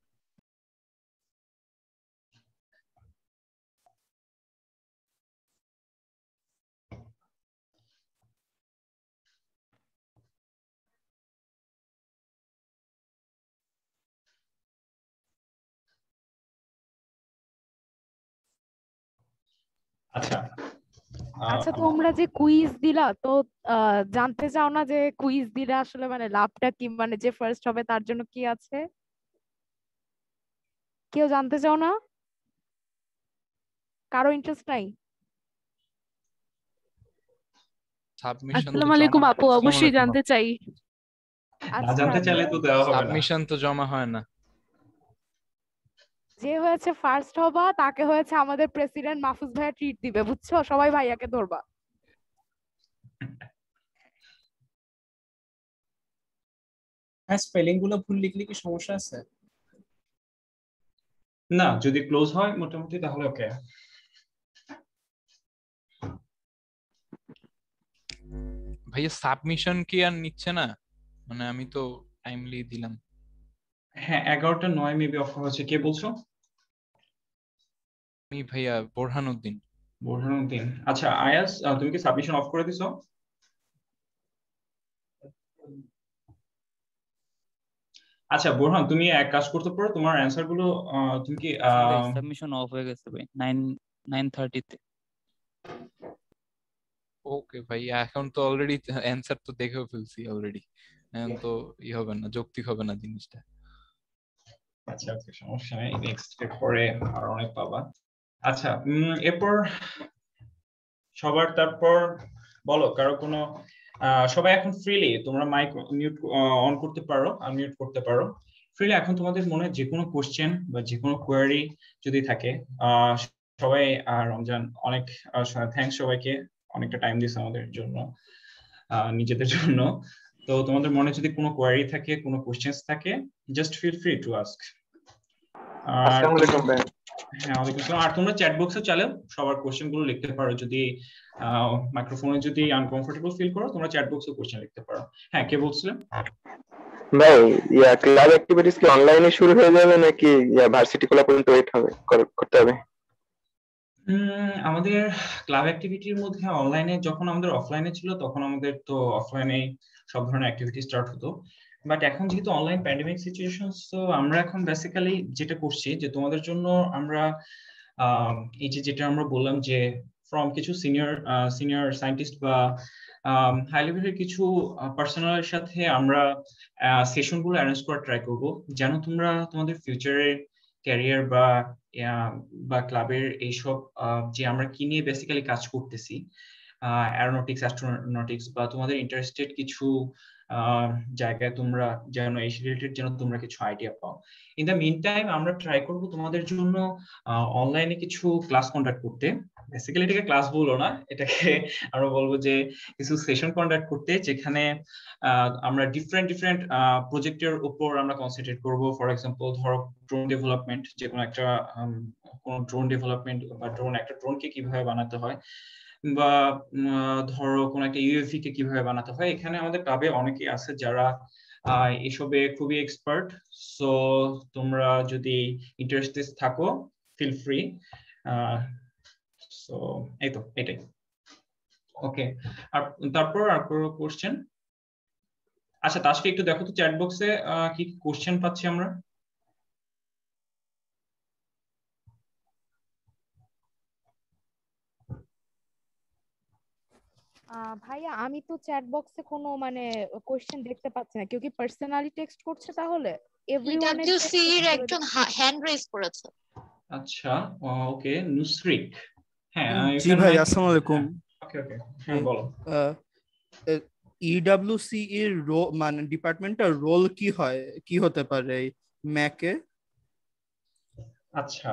আচ্ছা আচ্ছা তোমরা যে কুইজ দিলা তো জানতে চাও না যে কুইজ দিলে আসলে মানে লাভটা কি, মানে যে ফার্স্ট হবে তার জন্য কি আছে? কেউ জানতে চাও না? কারো ইন্টারেস্ট নাই? আসসালামু আলাইকুম আপু, অবশ্যই জানতে চাই। না জানতে চাইলে তো দেওয়া হবে না। সাবমিশন তো জমা হয় না। যে হয়েছে ফার্স্ট হবা তাকে হয়েছে আমাদের প্রেসিডেন্ট মাহফুজ ভাইয়া ট্রিট দিবে, বুঝছো? সবাই ভাইয়াকে ধরবা। হ্যাঁ, স্পেলিং গুলো ভুল লিখলে কি সমস্যা আছে? না, যদি ক্লোজ হয় মোটামুটি তাহলে ওকে। ভাইয়া সাবমিশন কি আর নিচ্ছে না? মানে আমি তো টাইমলি দিলাম। হ্যাঁ, এগারোটা নয় মেবি অফার হচ্ছে। কে বলছো? আমি ভাইয়া বোরহানুদ্দিন। বোরহানুদ্দিন, আচ্ছা আয়াস তুমি কি সাবমিশন অফ করে দিছো? আচ্ছা বোরহান, তুমি এক কাজ করতে পারো, তোমার অ্যানসার গুলো তুমি কি সাবমিশন অফ হয়ে গেছে ভাই নাইন থার্টি তে। ওকে ভাই, এখন তো অলরেডি অ্যানসার তো দেখেও ফেলছি অলরেডি, এখন তো ই হবে না, যৌক্তিক হবে না জিনিসটা। আচ্ছা ওকে, সমস্যা নেই, নেক্সট এর পরে আর অনেক পাবা। আচ্ছা এরপর সবার, তারপর বলো কারো কোনো সবাই এখন ফ্রিলি তোমরা মাইক মিউট অন করতে পারো, আনমিউট করতে পারো ফ্রিলি। এখন তোমাদের মনে যে কোনো কোশ্চেন বা যে কোনো কোয়েরি যদি থাকে, সবাই রমজান অনেক থ্যাঙ্কস সবাইকে, অনেকটা টাইম দিয়েছে আমাদের জন্য, নিজেদের জন্য। তো তোমাদের মনে যদি কোনো কোয়েরি থাকে, কোনো কোশ্চেন্স থাকে, just feel free to ask. আসসালামু আলাইকুম ভাই। হ্যাঁ ওয়ালাইকুম আসসালাম। আর তোমরা চ্যাট বক্সে চাইলেও সবার কোশ্চেন গুলো লিখতে পারো, যদি মাইক্রোফোনে যদি আনকমফোর্টেবল ফিল করো তোমরা চ্যাট বক্সে কোশ্চেন লিখতে পারো। হ্যাঁ কে বলছিলেন? ভাই ইয়া ক্লাব অ্যাক্টিভিটিস কি অনলাইনে শুরু হয়ে যাবে নাকি ইয়া ভার্সিটি খোলা পর্যন্ত ওয়েট হবে করতে হবে? আমাদের ক্লাব অ্যাক্টিভিটির মধ্যে অনলাইনে, যখন আমাদের অফলাইনে ছিল তখন আমাদের তো অফলাইনে সব ধরনের অ্যাক্টিভিটি স্টার্ট হতো, বাট এখন যেহেতু অনলাইন প্যান্ডেমিক সিচুয়েশন, তো আমরা এখন বেসিক্যালি যেটা করছি যে তোমাদের জন্য আমরা এই যে যেটা আমরা বললাম যে ফ্রম কিছু সিনিয়র সিনিয়র সায়েন্টিস্ট বা হাই লেভেলের কিছু পার্সোনালের সাথে আমরা সেশনগুলো অ্যারেঞ্জ করার ট্রাই করবো, যেন তোমরা তোমাদের ফিউচারের ক্যারিয়ার বা বা ক্লাবের এইসব যে আমরা কি নিয়ে বেসিক্যালি কাজ করতেছি, অ্যারোনটিক্স, অ্যাস্ট্রোনটিক্স বা তোমাদের ইন্টারেস্টেড কিছু জায়গায় তোমরা যেন এই রিলেটেড যেন তোমরা কিছু আইডিয়া পাও। ইন দ্য মিন টাইম আমরা ট্রাই করবো তোমাদের জন্য অনলাইনে কিছু ক্লাস কন্ডাক্ট করতে। বেসিক্যালি এটাকে ক্লাস বলবো না, এটাকে আমরা বলবো যে কিছু সেশন কন্ডাক্ট করতে, যেখানে আমরা ডিফারেন্ট ডিফারেন্ট প্রজেক্টের উপর আমরা কনসেন্ট্রেট করবো। ফর এক্সাম্পল ধরো ড্রোন ডেভেলপমেন্ট, যে কোনো একটা কোন ড্রোন ডেভেলপমেন্ট বা ড্রোন একটা ড্রোনকে কিভাবে বানাতে হয়, বা ধরো কোন একটা ইউএভি কে কিভাবে বানাতে হয়। এখানে আমাদের ক্লাবে অনেকেই আছে যারা এসবে খুবই এক্সপার্ট, সো তোমরা যদি ইন্টারেস্টেড থাকো ফিল ফ্রি। সো এই তো এটাই। ওকে, আর তারপর আর কোনো কোশ্চেন? আচ্ছা তাশফি একটু দেখো তো চ্যাট বক্সে কি কোশ্চেন পাচ্ছি আমরা। ভাইয়া আমি তো চ্যাট বক্সে কোনো মানে কোশ্চেন দেখতে পাচ্ছি না, কেউ কি পার্সোনালি টেক্সট করছে? তাহলে এভরিওয়ান ইডব্লিউসি এর একজন হ্যান্ড রেজ করেছে। আচ্ছা ওকে, নুসরিক। হ্যাঁ জি ভাই আসসালামু আলাইকুম। ওকে ওকে হ্যাঁ বলো। ইডব্লিউসি এর মানে ডিপার্টমেন্টের রোল কি হয়, কি হতে পারে ম্যাকে? আচ্ছা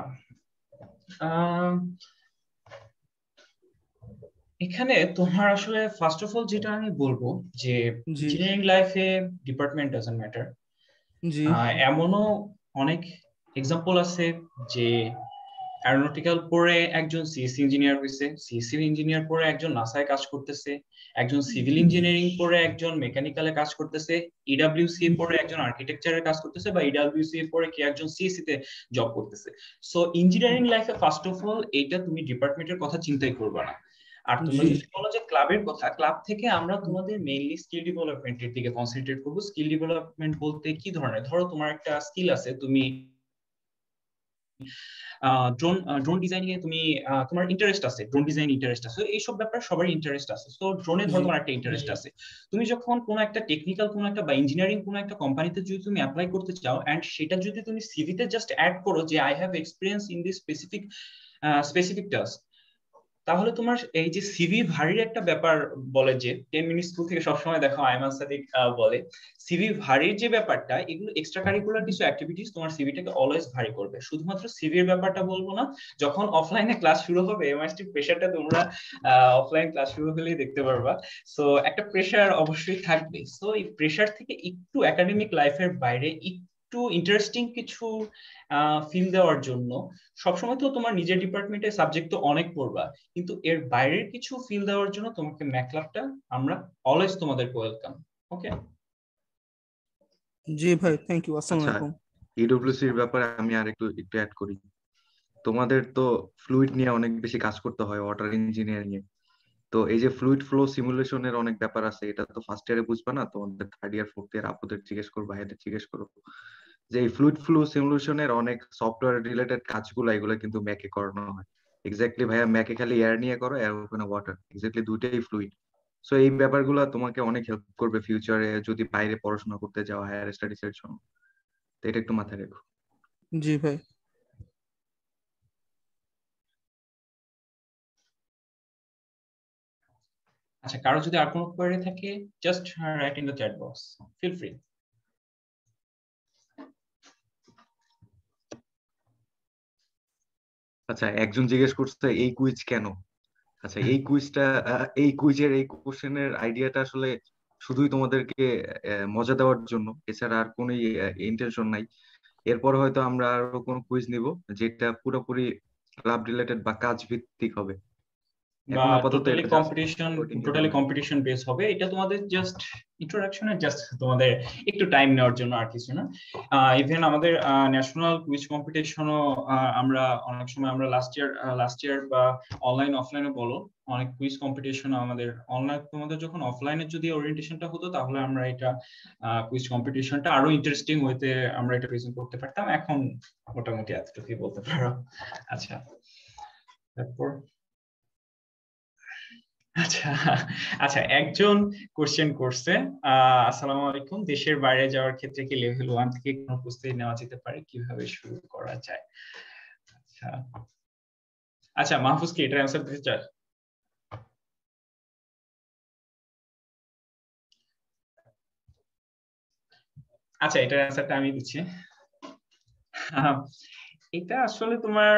এখানে তোমার আসলে ফার্স্ট অফ অল যেটা আমি বলবো যে ইঞ্জিনিয়ারিং লাইফে ডিপার্টমেন্ট ডাজন্ট ম্যাটার। এমনও অনেক এক্সাম্পল আছে যে অ্যারোনটিক্যাল পড়ে একজন সিএসসি ইঞ্জিনিয়ার হয়েছে, সিএসসি ইঞ্জিনিয়ার পড়ে একজন নাসায় কাজ করতেছে, একজন সিভিল ইঞ্জিনিয়ারিং পড়ে একজন মেকানিক্যালে কাজ করতেছে, ইডব্লিউসি পড়ে একজন আর্কিটেকচারের কাজ করতেছে, বা ইডব্লিউসি পড়ে কি একজন সিএসসি তে জব করতেছে। সো ইঞ্জিনিয়ারিং লাইফে ফার্স্ট অফ অল এইটা তুমি ডিপার্টমেন্টের কথা চিন্তাই করবে না। আর তোমরা যদি বলো যে ক্লাবের কথা, ক্লাব থেকে আমরা তোমাদের মেইনলি স্কিল ডেভেলপমেন্টের দিকে কনসেন্ট্রেট করবো। স্কিল ডেভেলপমেন্ট বলতে কি ধরনের? ধরো তোমার একটা স্কিল আছে, তুমি ড্রোন ড্রোন ডিজাইনিং এ তুমি তোমার ইন্টারেস্ট আছে, ড্রোন ডিজাইন ইন্টারেস্ট আছে, এইসব ব্যাপারে সবার ইন্টারেস্ট আছে। তো ড্রোনে ধরো তোমার একটা ইন্টারেস্ট আছে, তুমি যখন কোনো একটা টেকনিক্যাল কোনো একটা বা ইঞ্জিনিয়ারিং কোনো একটা কোম্পানিতে যদি তুমি অ্যাপ্লাই করতে চাও, এন্ড সেটা যদি তুমি সিভিতে জাস্ট অ্যাড করো যে I have experience in this specific specific task, তাহলে তোমার এই যে সিভি ভারীর একটা ব্যাপার বলে, যে টেন মিনিট স্কুল থেকে সবসময় দেখো আইমান সাদিক বলে সিভি ভারীর যে ব্যাপারটা, এগুলো এক্সট্রা কারিকুলার কিছু অ্যাক্টিভিটিস তোমার সিভিটাকে অলওয়েজ ভারী করবে। শুধুমাত্র সিভির ব্যাপারটা বলবো না, যখন অফলাইনে ক্লাস শুরু হবে এমআইএসটি প্রেশারটা তোমরা অফলাইন ক্লাস শুরু হলেই দেখতে পারবা। সো একটা প্রেশার অবশ্যই থাকবে। সো এই প্রেশার থেকে একটু একাডেমিক লাইফের বাইরে একটু ইন্টারেস্টিং কিছু ফিল দেওয়ার জন্য, সবসময় তো তোমার নিজের ডিপার্টমেন্টের সাবজেক্ট তো অনেক পড়বা, কিন্তু এর বাইরের কিছু ফিল দেওয়ার জন্য তোমাকে ম্যাক ক্লাবটা আমরা অলওয়েজ তোমাদের ওয়েলকাম। ওকে জি ভাই থ্যাংক ইউ। আসসালামু আলাইকুম। ইডব্লিউসি এর ব্যাপারে আমি আর একটু একটু অ্যাড করি। তোমাদের তো ফ্লুইড নিয়ে অনেক বেশি কাজ করতে হয় ওয়াটার ইঞ্জিনিয়ারিং এ। তো এই যে ফ্লুইড ফ্লো সিমুলেশনের অনেক ব্যাপার আছে, এটা তো ফার্স্ট ইয়ারে বুঝবা না, তোমাদের থার্ড ইয়ার ফোর্থ ইয়ার আপুদের জিজ্ঞেস করবো, ভাইদের জিজ্ঞেস করো যে এই ফ্লুইড ফ্লো সিমুলেশনের অনেক সফটওয়্যার রিলেটেড কাজগুলো এগুলো কিন্তু ম্যাকে করানো হয়। এক্স্যাক্টলি ভাইয়া, ম্যাকে খালি এয়ার নিয়ে করো, এয়ার ওখানে ওয়াটার, এক্স্যাক্টলি দুইটাই ফ্লুইড। সো এই ব্যাপারগুলো তোমাকে অনেক হেল্প করবে ফিউচারে যদি বাইরে পড়াশোনা করতে যাও হায়ার স্টাডিজ এর জন্য। তো এটা একটু মাথায় রেখো। জি ভাই। আচ্ছা, কারো যদি আর কোনো কোয়েরি থাকে just write in the chat box, feel free. আচ্ছা, একজন জিজ্ঞেস করছে এই কুইজ কেন। আচ্ছা, এই কুইজটা এই কুইজের এই কোশ্চেনের আইডিয়াটা আসলে শুধুই তোমাদেরকে আহ, মজা দেওয়ার জন্য, এছাড়া আর কোনো ইন্টেনশন নাই। এরপর হয়তো আমরা আরো কোনো কুইজ নিব যেটা পুরোপুরি ক্লাব রিলেটেড বা কাজ ভিত্তিক হবে। বা এখন আপাতত টোটালি এটা কম্পিটিশন টোটালি কম্পিটিশন বেস হবে। এটা তোমাদের জাস্ট ইন্ট্রোডাকশনে জাস্ট তোমাদের একটু টাইম নেওয়ার জন্য, আর কিছু না। ইভেন আমাদের ন্যাশনাল কুইজ কম্পিটিশনও আমরা অনেক সময় আমরা লাস্ট ইয়ার লাস্ট ইয়ার বা অনলাইন অফলাইনে বলো, অনেক কুইজ কম্পিটিশন আমাদের অনলাইন, তোমাদের যখন অফলাইনে যদি ওরিয়েন্টেশনটা হতো তাহলে আমরা এটা কুইজ কম্পিটিশনটা আরো ইন্টারেস্টিং হইতে আমরা এটা প্রেজেন্ট করতে পারতাম। এখন মোটামুটি এতটুকুই বলতে পারো। আচ্ছা, তারপর আচ্ছা আচ্ছা একজন কোশ্চেন করছে, আহ আসসালামু আলাইকুম, দেশের বাইরে যাওয়ার ক্ষেত্রে কি লেভেল ওয়ান থেকে কোনো প্রস্তুতি নেওয়া যেতে পারে, কিভাবে শুরু করা যায়? আচ্ছা আচ্ছা মাহফুজ কি এটার অ্যান্সার দিতে চায়? আচ্ছা, এটার অ্যান্সারটা আমি দিচ্ছি। এটা আসলে তোমার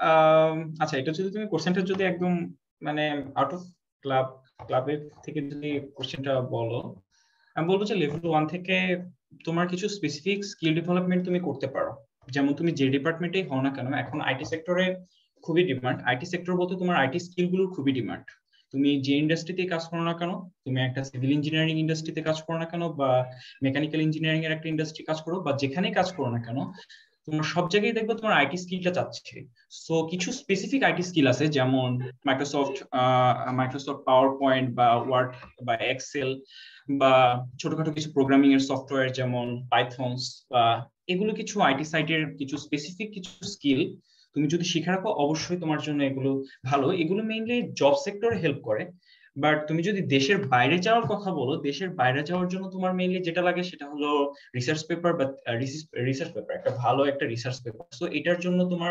আচ্ছা, এটা যদি তুমি কোশ্চেনটা যদি একদম মানে আউট অফ ক্লাব ক্লাবের থেকে যদি কোশ্চেনটা বলো, আমি বলবো যে লেভেল ওয়ান থেকে তোমার কিছু স্পেসিফিক স্কিল ডেভেলপমেন্ট তুমি করতে পারো। যেমন তুমি যে ডিপার্টমেন্টেই হও না কেন, এখন আইটি সেক্টরে খুবই ডিমান্ড। আইটি সেক্টর বলতে তোমার আইটি স্কিলগুলোর খুবই ডিমান্ড। তুমি যে ইন্ডাস্ট্রিতে কাজ করো না কেন, তুমি একটা সিভিল ইঞ্জিনিয়ারিং ইন্ডাস্ট্রিতে কাজ করো না কেন, বা মেকানিক্যাল ইঞ্জিনিয়ারিং এর একটা ইন্ডাস্ট্রি কাজ করো, বা যেখানেই কাজ করো না কেন, তোমার সব জায়গায় দেখবে তোমার আইটি স্কিলটা চাচ্ছে। সো কিছু স্পেসিফিক আইটি স্কিল আছে, যেমন মাইক্রোসফট মাইক্রোসফট পাওয়ার পয়েন্ট বা ওয়ার্ড বা এক্সেল, বা ছোটখাটো কিছু প্রোগ্রামিং এর সফটওয়্যার যেমন পাইথনস, বা এগুলো কিছু আইটি সাইটের কিছু স্পেসিফিক কিছু স্কিল তুমি যদি শিখে রাখো অবশ্যই তোমার জন্য এগুলো ভালো। এগুলো মেইনলি জব সেক্টরে হেল্প করে। বাট তুমি যদি দেশের বাইরে যাওয়ার কথা বলো, দেশের বাইরে যাওয়ার জন্য তোমার মেইনলি যেটা লাগে সেটা হলো রিসার্চ পেপার, বা রিসার্চ পেপার একটা ভালো একটা রিসার্চ পেপার। সো এটার জন্য তোমার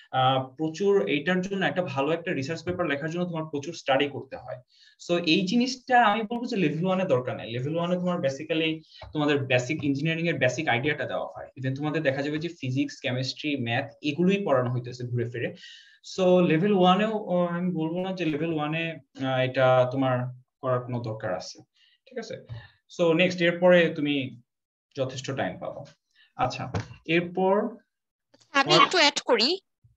প্রচুর এটার জন্য একটা ভালো একটা রিসার্চ পেপার লেখার জন্য তোমার প্রচুর স্টাডি করতে হয়। সো এই জিনিসটা আমি বলবো যে লেভেল ওয়ানে দরকার নেই। লেভেল ওয়ানে তোমার বেসিক্যালি তোমাদের বেসিক ইঞ্জিনিয়ারিং এর বেসিক আইডিয়াটা দেওয়া হয়। ইভেন তোমাদের দেখা যাবে যে ফিজিক্স, কেমিস্ট্রি, ম্যাথ এগুলোই পড়ানো হইতেছে ঘুরে ফিরে। সো লেভেল ওয়ানেও আমি বলবো না যে লেভেল ওয়ানে এটা তোমার করার কোনো দরকার আছে, ঠিক আছে? সো নেক্সট এরপরে তুমি যথেষ্ট টাইম পাবো। আচ্ছা, এরপর আমি একটু অ্যাড করি,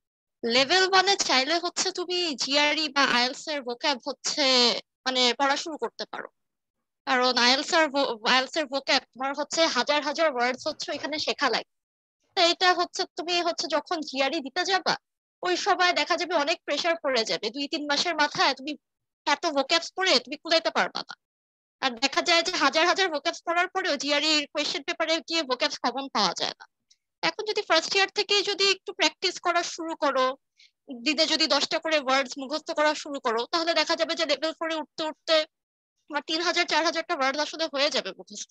লেভেল ওয়ানে চাইলে হচ্ছে তুমি জিআরই বা আইএলটিএস এর ভোক্যাব হচ্ছে মানে পড়া শুরু করতে পারো। কারণ আইএলটিএস এর আইএলটিএস এর ভোক্যাব তোমার হচ্ছে হাজার হাজার ওয়ার্ডস হচ্ছে এখানে শেখা লাগে। তো এটা হচ্ছে তুমি হচ্ছে যখন জিআরই দিতে যাবা ওই সময় দেখা যাবে অনেক প্রেসার পড়ে যাবে, দুই তিন মাসের মাথায় তুমি এত ভোক্যাবস পড়ে তুমি কুলাইতে পারবা না। আর দেখা যায় যে হাজার হাজার ভোক্যাবস পড়ার পরেও জিআরই কোয়েশ্চেন পেপারে গিয়ে ভোক্যাবস কমন পাওয়া যায় না। এখন যদি ফার্স্ট ইয়ার থেকে যদি একটু প্র্যাকটিস করা শুরু করো, দিনে যদি দশটা করে ওয়ার্ডস মুখস্থ করা শুরু করো, তাহলে দেখা যাবে যে লেভেল ফোরে উঠতে উঠতে তোমার তিন হাজার চার হাজারটা ওয়ার্ড আসলে হয়ে যাবে মুখস্থ।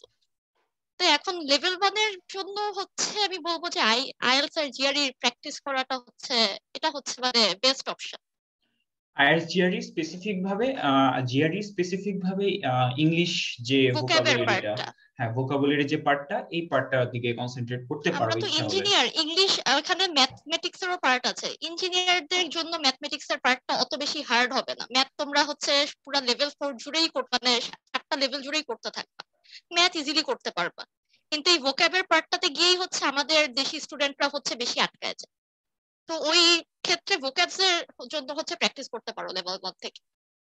তো এখন লেভেল ওয়ানের জন্য হচ্ছে আমি বলবো যে আই আইএলটিএস আর জিআরই প্র্যাকটিস করাটা হচ্ছে এটা হচ্ছে মানে best option. IELTS GRE specific ভাবে জিআরই স্পেসিফিক ভাবে ইংলিশ যে ভোকাবুলারিটা, হ্যাঁ ভোকাবুলারি যে পার্টটা, এই পার্টটার দিকে কনসেন্ট্রেট করতে পারো। আমরা তো ইঞ্জিনিয়ার, ইংলিশ এখানে ম্যাথমেটিক্স এরও পার্ট আছে। ইঞ্জিনিয়ারদের জন্য ম্যাথমেটিক্স এর পার্টটা অত বেশি হার্ড হবে না। ম্যাথ তোমরা হচ্ছে পুরো লেভেল ফোর জুড়েই মানে সাতটা লেভেল জুড়েই করতে থাকবা, ম্যাথ ইজিলি করতে পারবা। কিন্তু এই ভোক্যাবের পার্টটাতে গিয়েই হচ্ছে আমাদের দেশি স্টুডেন্টরা হচ্ছে বেশি আটকায় যায়। তো ওই ক্ষেত্রে ভোক্যাবস এর জন্য হচ্ছে প্র্যাকটিস করতে পারো লেভেল ওয়ান থেকে।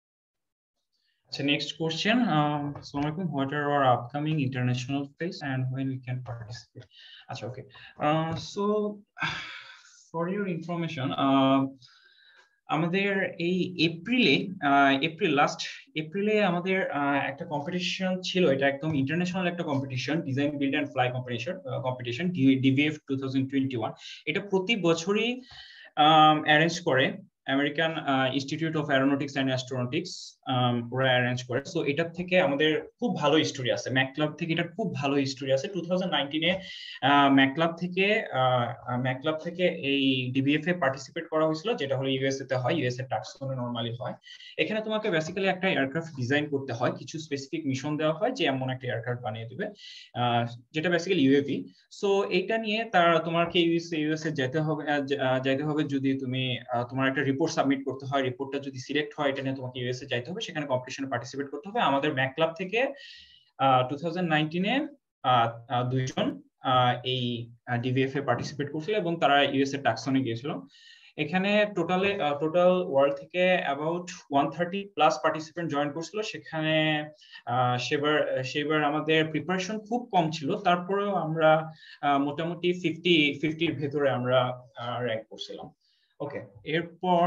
So next question, um, Assalamu alaikum, what are our upcoming international fairs and when we can participate? Achha, okay. Uh, so for your information, আমাদের এই এপ্রিলে এপ্রিল লাস্ট এপ্রিলে আমাদের একটা কম্পিটিশন ছিল, এটা একদম ইন্টারন্যাশনাল একটা competition, design build and fly competition competition DBF two thousand twenty one. এটা প্রতি বছরই অ্যারেঞ্জ করে American Institute of Aeronautics and Astronautics, ওরা অ্যারেঞ্জ করে। সো এটার থেকে আমাদের খুব ভালো হিস্টোরি আছে, ম্যাক ক্লাব থেকে এটার খুব ভালো হিস্টোরি আছে। টু থাউজেন্ড নাইনটিনে ম্যাক ক্লাব থেকে ম্যাক ক্লাব থেকে এই ডিবিএফ এ পার্টিসিপেট করা হয়েছিল, যেটা হলো ইউএসএ তে হয়, ইউএসএ টাক্সনে নরমালি হয়। এখানে তোমাকে বেসিক্যালি একটা এয়ারক্রাফট ডিজাইন করতে হয়, কিছু স্পেসিফিক মিশন দেওয়া হয় যে এমন একটা এয়ারক্রাফট বানিয়ে দিবে, যেটা বেসিক্যালি ইউএভি। সো এইটা নিয়ে তার তোমাকে ইউএসএ ইউএসএ যেতে হবে যেতে হবে যদি তুমি তোমার একটা রিপোর্ট সাবমিট করতে হয়, রিপোর্টটা যদি সিলেক্ট হয় এটা নিয়ে তোমাকে ইউএসএ যাইতে হবে, সেখানে কম্পিটিশনে পার্টিসিপেট করতে হবে। আমাদের ম্যাক ক্লাব থেকে টু থাউজেন্ড নাইনটিনে দুইজন এই ডিভিএফ এ পার্টিসিপেট করছিল এবং তারা ইউএসএ টাক্সনে গিয়েছিল। এখানে টোটালে টোটাল ওয়ার্ল্ড থেকে about one thirty plus participant join করছিল। সেখানে সেবার সেবার আমাদের প্রিপারেশন খুব কম ছিল, তারপরেও আমরা মোটামুটি ফিফটি ফিফটির ভেতরে আমরা র্যাঙ্ক করছিলাম। ওকে, এরপর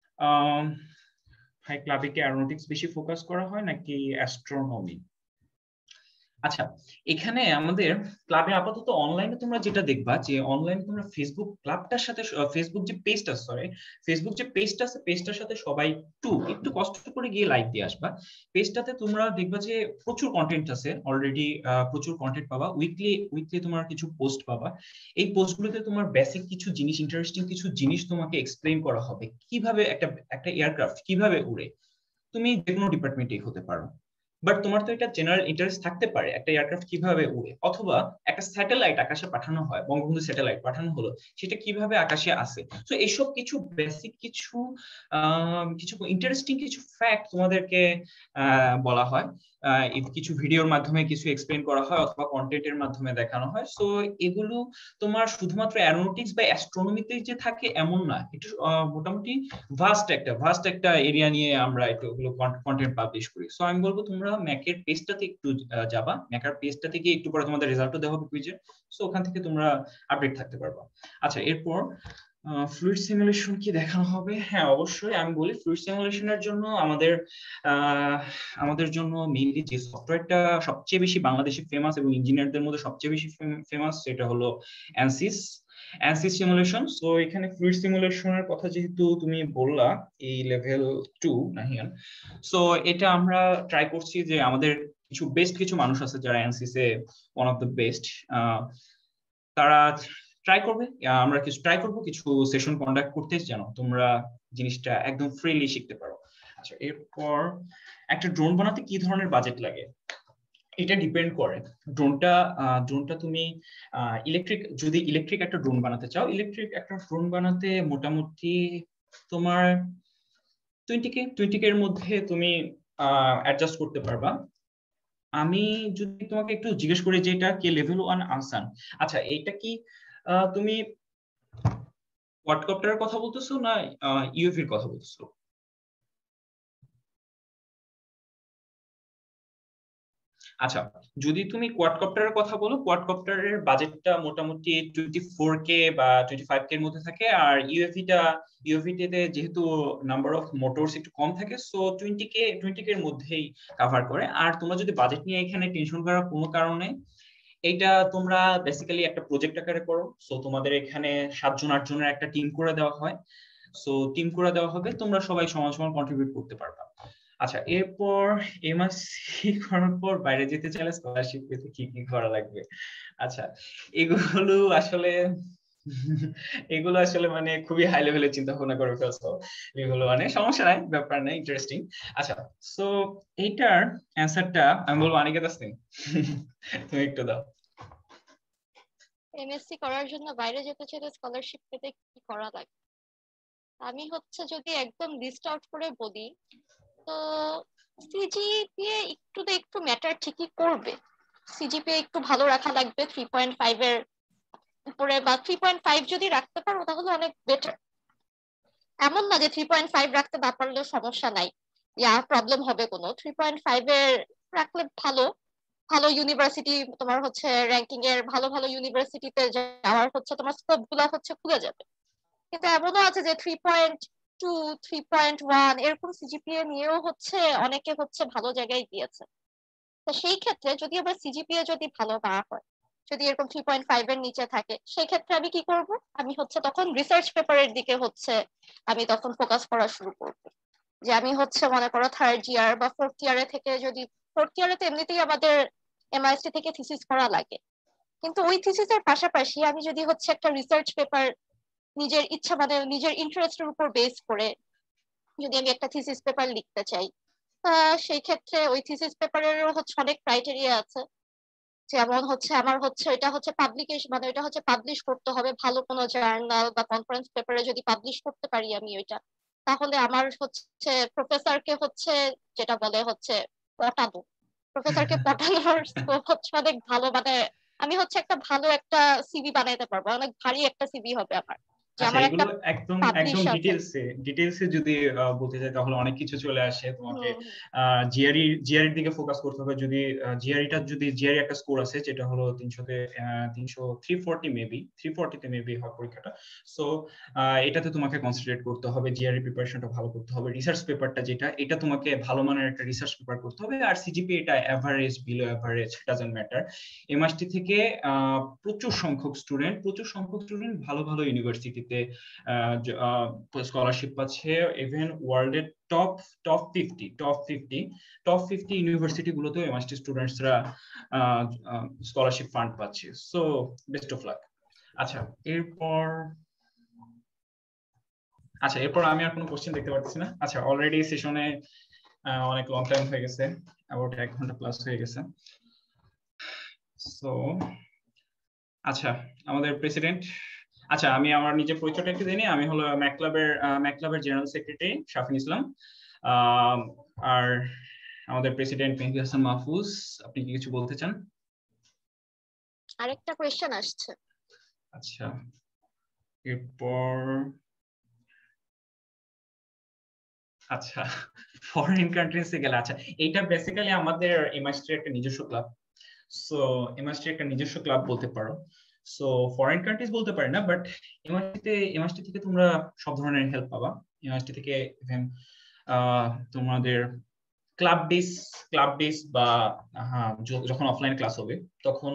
ভাই ক্লাবে কি অ্যারোনটিক্স বেশি ফোকাস করা হয় নাকি অ্যাস্ট্রোনমি? আচ্ছা, এখানে আমাদের ক্লাবে আপাতত অনলাইনে তোমরা যেটা দেখবা যে অনলাইনে তোমরা ফেসবুক ক্লাবটার সাথে ফেসবুক যে পেজটা সরি ফেসবুক যে পেজটা আছে পেজটার সাথে সবাই একটু একটু কষ্ট করে গিয়ে লাইক দিয়ে আসবা। পেজটাতে তোমরা দেখবা যে প্রচুর কন্টেন্ট আছে, অলরেডি প্রচুর কন্টেন্ট পাবা, উইকলি উইকলি তোমার কিছু পোস্ট পাবা। এই পোস্টগুলোতে তোমার বেসিক কিছু জিনিস, ইন্টারেস্টিং কিছু জিনিস তোমাকে এক্সপ্লেইন করা হবে, কিভাবে একটা একটা এয়ারক্রাফট কিভাবে উড়ে। তুমি যে কোনো ডিপার্টমেন্টেই হতে পারো, বাট তোমার তো এটা জেনারেল ইন্টারেস্ট থাকতে পারে একটা এয়ারক্রাফট কিভাবে উড়ে, অথবা একটা স্যাটেলাইট আকাশে পাঠানো হয়, বঙ্গবন্ধু স্যাটেলাইট পাঠানো হলো, সেটা কিভাবে আকাশে আসে। তো এইসব কিছু বেসিক কিছু কিছু ইন্টারেস্টিং কিছু ফ্যাক্ট তোমাদেরকে বলা হয়, কিছু ভিডিওর মাধ্যমে কিছু এক্সপ্লেন করা হয় অথবা কন্টেন্টের মাধ্যমে দেখানো হয়। সো এগুলো তোমার শুধুমাত্র অ্যারোনটিক্স বা অ্যাস্ট্রোনমিতে যে থাকে এমন না, একটু মোটামুটি ভাস্ট একটা ভাস্ট একটা এরিয়া নিয়ে আমরা একটু ওগুলো কন্টেন্ট পাবলিশ করি। সো আমি বলবো তোমরা ম্যাকের পেজটাতে একটু যাবা, ম্যাকের পেজটাতে গিয়ে একটু পরে তোমাদের রেজাল্টও দেওয়া হবে কুইজের, সো ওখান থেকে তোমরা আপডেট থাকতে পারবা। আচ্ছা, এরপর ফ্লুইড সিমুলেশন কি দেখানো হবে? হ্যাঁ, অবশ্যই। আমি বলি ফ্লুইড সিমুলেশনের জন্য আমাদের আমাদের জন্য মেইনলি যে সফটওয়্যারটা সবচেয়ে বেশি বাংলাদেশে ফেমাস এবং ইঞ্জিনিয়ারদের মধ্যে সবচেয়ে বেশি ফেমাস সেটা হলো অ্যানসিস অ্যানসিস সিমুলেশন। সো এখানে ফ্লুইড সিমুলেশনের কথা যেহেতু তুমি বললা এই লেভেল টু নাহিয়ান, সো এটা আমরা ট্রাই করছি যে আমাদের কিছু বেস্ট কিছু মানুষ আছে যারা অ্যানসিসে ওয়ান অফ দ্য বেস্ট, তারা ট্রাই করবে, আমরা কিছু ট্রাই করবো কিছু সেশন কন্ডাক্ট করতে যেন তোমরা জিনিসটা একদম ফ্রিলি শিখতে পারো। আচ্ছা, এরপর একটা ড্রোন বানাতে কি ধরনের বাজেট লাগে? এটা ডিপেন্ড করে ড্রোনটা ড্রোনটা তুমি ইলেকট্রিক যদি ইলেকট্রিক একটা ড্রোন বানাতে চাও, ইলেকট্রিক একটা ড্রোন বানাতে মোটামুটি তোমার টোয়েন্টি কে টোয়েন্টি কে এর মধ্যে তুমি অ্যাডজাস্ট করতে পারবা। আমি যদি তোমাকে একটু জিজ্ঞেস করি যে এটা কে লেভেল ওয়ান আনসান, আচ্ছা এইটা কি তুমি কোয়াডকপ্টারের কথা বলতেছো না ইউএভির কথা বলতেছো? আচ্ছা, যদি তুমি কোয়াডকপ্টারের কথা বলো, কোয়াডকপ্টারের বাজেটটা মোটামুটি টোয়েন্টি ফোর কে বা টোয়েন্টি ফাইভ কে এর মধ্যে থাকে, আর ইউএভিটা ইউএভিতে যেহেতু নাম্বার অফ মোটরস একটু কম থাকে, so twenty K twenty K এর মধ্যেই কভার করে। আর তোমরা যদি বাজেট নিয়ে এখানে টেনশন করার কোনো কারণ নেই, এইটা তোমরা বেসিক্যালি একটা প্রজেক্ট আকারে করো। সো তোমাদের এখানে সাতজন আট জনের একটা টিম করে দেওয়া হয়, সো টিম করে দেওয়া হবে, তোমরা সবাই সমান সমান কন্ট্রিবিউট করতে পারবা। আচ্ছা, এরপর এমএসসি করার পর বাইরে যেতে চাইলে স্কলারশিপ পেতে কি কি করা লাগবে? আচ্ছা, এগুলো আসলে এগুলো আসলে মানে খুবই হাই লেভেলের চিন্তা ভাবনা করে ফেলছো, এগুলো মানে সমস্যা নাই, ব্যাপার নাই, ইন্টারেস্টিং। আচ্ছা, সো এইটার অ্যান্সারটা আমি বলবো অনিকেত সিং, তুমি একটু দাও। এমএসসি করার জন্য বাইরে যেতে চাইলে স্কলারশিপ পেতে কি করা লাগে? আমি হচ্ছে যদি একদম লিস্ট আউট করে বলি, তো সিজিপিএ একটু তো একটু ম্যাটার ঠিকই করবে। সিজিপিএ একটু ভালো রাখা লাগবে, থ্রি পয়েন্ট ফাইভ এর উপরে, বা থ্রি পয়েন্ট ফাইভ যদি রাখতে পারো তাহলে অনেক বেটার। এমন না যে থ্রি পয়েন্ট ফাইভ রাখতে না পারলেও সমস্যা নাই, ইয়া প্রবলেম হবে কোনো। থ্রি পয়েন্ট ফাইভ এর রাখলে ভালো, ভালো ইউনিভার্সিটি তোমার হচ্ছে র্যাঙ্কিং এর ভালো ভালো ইউনিভার্সিটিতে যাওয়ার হচ্ছে তোমার স্কোপ গুলা হচ্ছে খুলে যাবে। কিন্তু এমনও আছে যে three point two three point one এরকম সিজিপিএ নিয়েও হচ্ছে অনেকে হচ্ছে ভালো জায়গায় গিয়েছে। তো সেই ক্ষেত্রে যদি আমার সিজিপিএ যদি ভালো না হয়, যদি এরকম থ্রি পয়েন্ট ফাইভ এর নিচে থাকে, সেই ক্ষেত্রে আমি কি করব, আমি হচ্ছে তখন রিসার্চ পেপারের দিকে হচ্ছে আমি তখন ফোকাস করা শুরু করব। যে আমি হচ্ছে মনে করো থার্ড ইয়ার বা ফোর্থ ইয়ারে থেকে, যদি ফোর্থ ইয়ারে তো এমনিতেই আমাদের এমআইএসটি থেকে থিসিস করা লাগে, কিন্তু ওই থিসিসের পাশাপাশি আমি যদি হচ্ছে একটা রিসার্চ পেপার নিজের ইচ্ছা মানে নিজের ইন্টারেস্টের উপর বেস করে যদি আমি একটা থিসিস পেপার লিখতে চাই, সেই ক্ষেত্রে ওই থিসিস পেপারেরও হচ্ছে অনেক ক্রাইটেরিয়া আছে। যেমন হচ্ছে আমার হচ্ছে এটা হচ্ছে পাবলিকেশন, মানে এটা হচ্ছে পাবলিশ করতে হবে ভালো কোনো জার্নাল বা কনফারেন্স পেপারে। যদি পাবলিশ করতে পারি আমি ওইটা, তাহলে আমার হচ্ছে প্রফেসরকে হচ্ছে যেটা বলে হচ্ছে পটানো, প্রফেসরকে পটানোর স্কোপ হচ্ছে অনেক ভালো। মানে আমি হচ্ছে একটা ভালো একটা সিভি বানাইতে পারবো, অনেক ভারী একটা সিভি হবে আমার। আচ্ছা, এগুলো একদম একদম ডিটেইলসে ডিটেইলসে যদি বলতে যাই তাহলে অনেক কিছু চলে আসে। তোমাকে জিআরই জিআরই দিকে ফোকাস করতে হবে। যদি জিআরইটা যদি জিআরই একটা স্কোর আছে যেটা হলো তিনশোতে তিনশো থ্রি ফোরটি মেবি থ্রি ফোরটিতে মেবি হয় পরীক্ষাটা, সো এটাতে তোমাকে কনসেন্ট্রেট করতে হবে, জিআরই প্রিপারেশনটা ভালো করতে হবে। রিসার্চ পেপারটা যেটা, এটা তোমাকে ভালো মানের একটা রিসার্চ পেপার করতে হবে। আর সিজিপি এটা average below average doesn't matter. MIST থেকে প্রচুর সংখ্যক স্টুডেন্ট প্রচুর সংখ্যক স্টুডেন্ট ভালো ভালো ইউনিভার্সিটি স্কলারশিপ পাচ্ছে। ইভেন ওয়ার্ল্ডের top top fifty top fifty top fifty university গুলোতেও এমআইএসটি স্টুডেন্টসরা স্কলারশিপ ফান্ড পাচ্ছে। So best of luck. আচ্ছা, এরপর আচ্ছা এরপর আমি আর কোনো কোশ্চেন দেখতে পাচ্ছি না। আচ্ছা, অলরেডি সেশনে অনেক লং টাইম হয়ে গেছে, অ্যাবাউট এক ঘন্টা প্লাস হয়ে গেছে। সো আচ্ছা, আমাদের প্রেসিডেন্ট, আচ্ছা আমি আমার নিজের পরিচয়টা একটু দিই। আমি হলো ম্যাকক্লাবের ম্যাকক্লাবের জেনারেল সেক্রেটারি শাফিন ইসলাম। আর আমাদের প্রেসিডেন্ট মেহেদী হাসান মাহফুজ, আপনি কি কিছু বলতে চান? আরেকটা কোশ্চেন আসছে। আচ্ছা, এরপর আচ্ছা ফরেন কান্ট্রিজে গেলে, আচ্ছা এইটা বেসিক্যালি আমাদের এমআইএসটি একটা নিজস্ব ক্লাব। সো এমআইএসটি একটা নিজস্ব ক্লাব বলতে পারো। সো ফরেন কান্ট্রিজ বলতে পারি না, বাট এমআইএসটিতে এমআইএসটি থেকে তোমরা সব ধরনের হেল্প পাবা। এমআইএসটি থেকে ইভেন তোমাদের ক্লাব ডেস ক্লাব ডেস বা হ্যাঁ যখন অফলাইন ক্লাস হবে তখন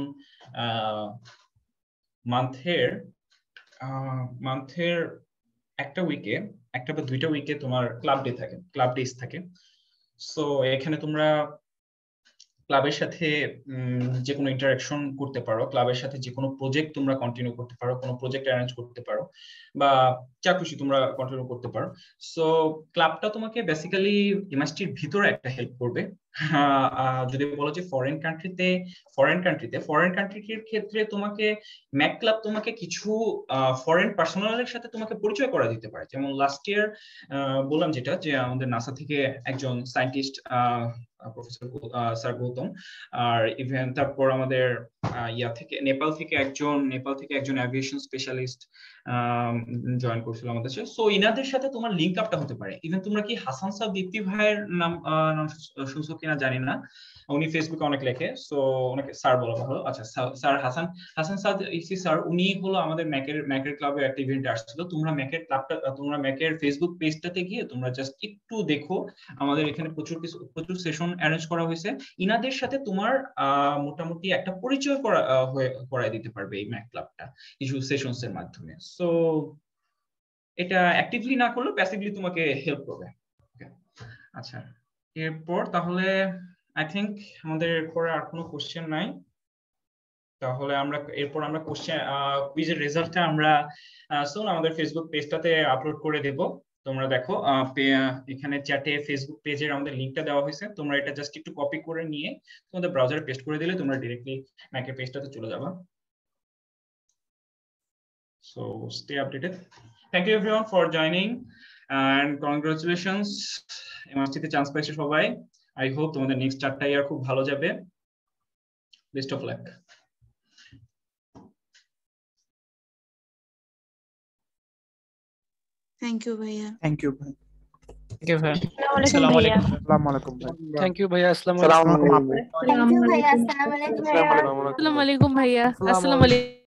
মান্থের মান্থের একটা উইকে একটা বা দুইটা উইকে তোমার ক্লাব ডে থাকে, ক্লাব ডেস থাকে। সো এখানে তোমরা ক্লাবের সাথে যে কোনো ইন্টারাকশন করতে পারো, ক্লাবের সাথে যে কোনো প্রজেক্ট তোমরা কন্টিনিউ করতে পারো, কোনো প্রজেক্ট অ্যারেঞ্জ করতে পারো বা যা খুশি তোমরা কন্টিনিউ করতে পারো। সো ক্লাবটা তোমাকে বেসিক্যালি এমআইএসটির ভিতরে একটা হেল্প করবে। যদি বলো যে ফরেন কান্ট্রিতে ফরেন কান্ট্রিতে ফরেন কান্ট্রির ক্ষেত্রে তোমাকে ম্যাক ক্লাব তোমাকে কিছু ফরেন পার্সোনালের সাথে তোমাকে পরিচয় করা দিতে পারে। যেমন লাস্ট ইয়ার বললাম যেটা, যে আমাদের নাসা থেকে একজন সায়েন্টিস্ট প্রফেসর স্যার গৌতম, আর ইভেন তারপর আমাদের ইয়া থেকে নেপাল থেকে একজন নেপাল থেকে একজন অ্যাভিয়েশন স্পেশালিস্ট জয়েন করছিল আমাদের সাথে। সো ইনাদের সাথে তোমার লিঙ্ক আপটা হতে পারে। ইভেন তোমরা কি হাসান স্যার দীপ্তি ভাইয়ের নাম নাম শুনছো কিনা জানি না, উনি ফেসবুকে অনেক লেখে, সো ওনাকে স্যার বলা ভালো। আচ্ছা, sir Hasan Hasan sir EC sir উনি হলো আমাদের ম্যাকের ম্যাকের ক্লাবে একটা ইভেন্টে আসছিল। তোমরা ম্যাকের ক্লাবটা তোমরা ম্যাকের ফেসবুক পেজটাতে গিয়ে তোমরা জাস্ট একটু দেখো, আমাদের এখানে প্রচুর কিছু প্রচুর সেশন অ্যারেঞ্জ করা হয়েছে। ইনাদের সাথে তোমার আহ মোটামুটি একটা পরিচয় করা হয়ে করাই দিতে পারবে এই ম্যাক ক্লাবটা কিছু সেশনস এর মাধ্যমে। সো এটা অ্যাক্টিভলি না করলেও প্যাসিভলি তোমাকে হেল্প করবে। আচ্ছা, এরপর তাহলে আই থিংক আমাদের এরপরে আর কোনো কোশ্চেন নাই। তাহলে আমরা এরপর আমরা কোশ্চেন কুইজের রেজাল্টটা আমরা শুন আমাদের ফেসবুক পেজটাতে আপলোড করে দেব। তোমরা দেখো এখানে চ্যাটে ফেসবুক পেজের আমাদের লিংকটা দেওয়া হয়েছে, তোমরা এটা জাস্ট একটু কপি করে নিয়ে তোমাদের ব্রাউজারে পেস্ট করে দিলে তোমরা ডাইরেক্টলি ম্যাকের পেজটাতে চলে যাবে। So stay updated. Thank you everyone for joining and congratulations, এমআইএসটিতে চান্স পাইছো সবাই। I hope তোমাদের নেক্সট চারটা ইয়ার খুব ভালো যাবে। Best of luck. Thank you bhaiya. Thank you bhai. Thank you bhai. Assalamu alaikum. Assalamu alaikum. Thank you bhaiya. Assalamu alaikum. Thank you bhaiya. Assalamu alaikum. Assalamu alaikum bhaiya. Assalamu alaikum.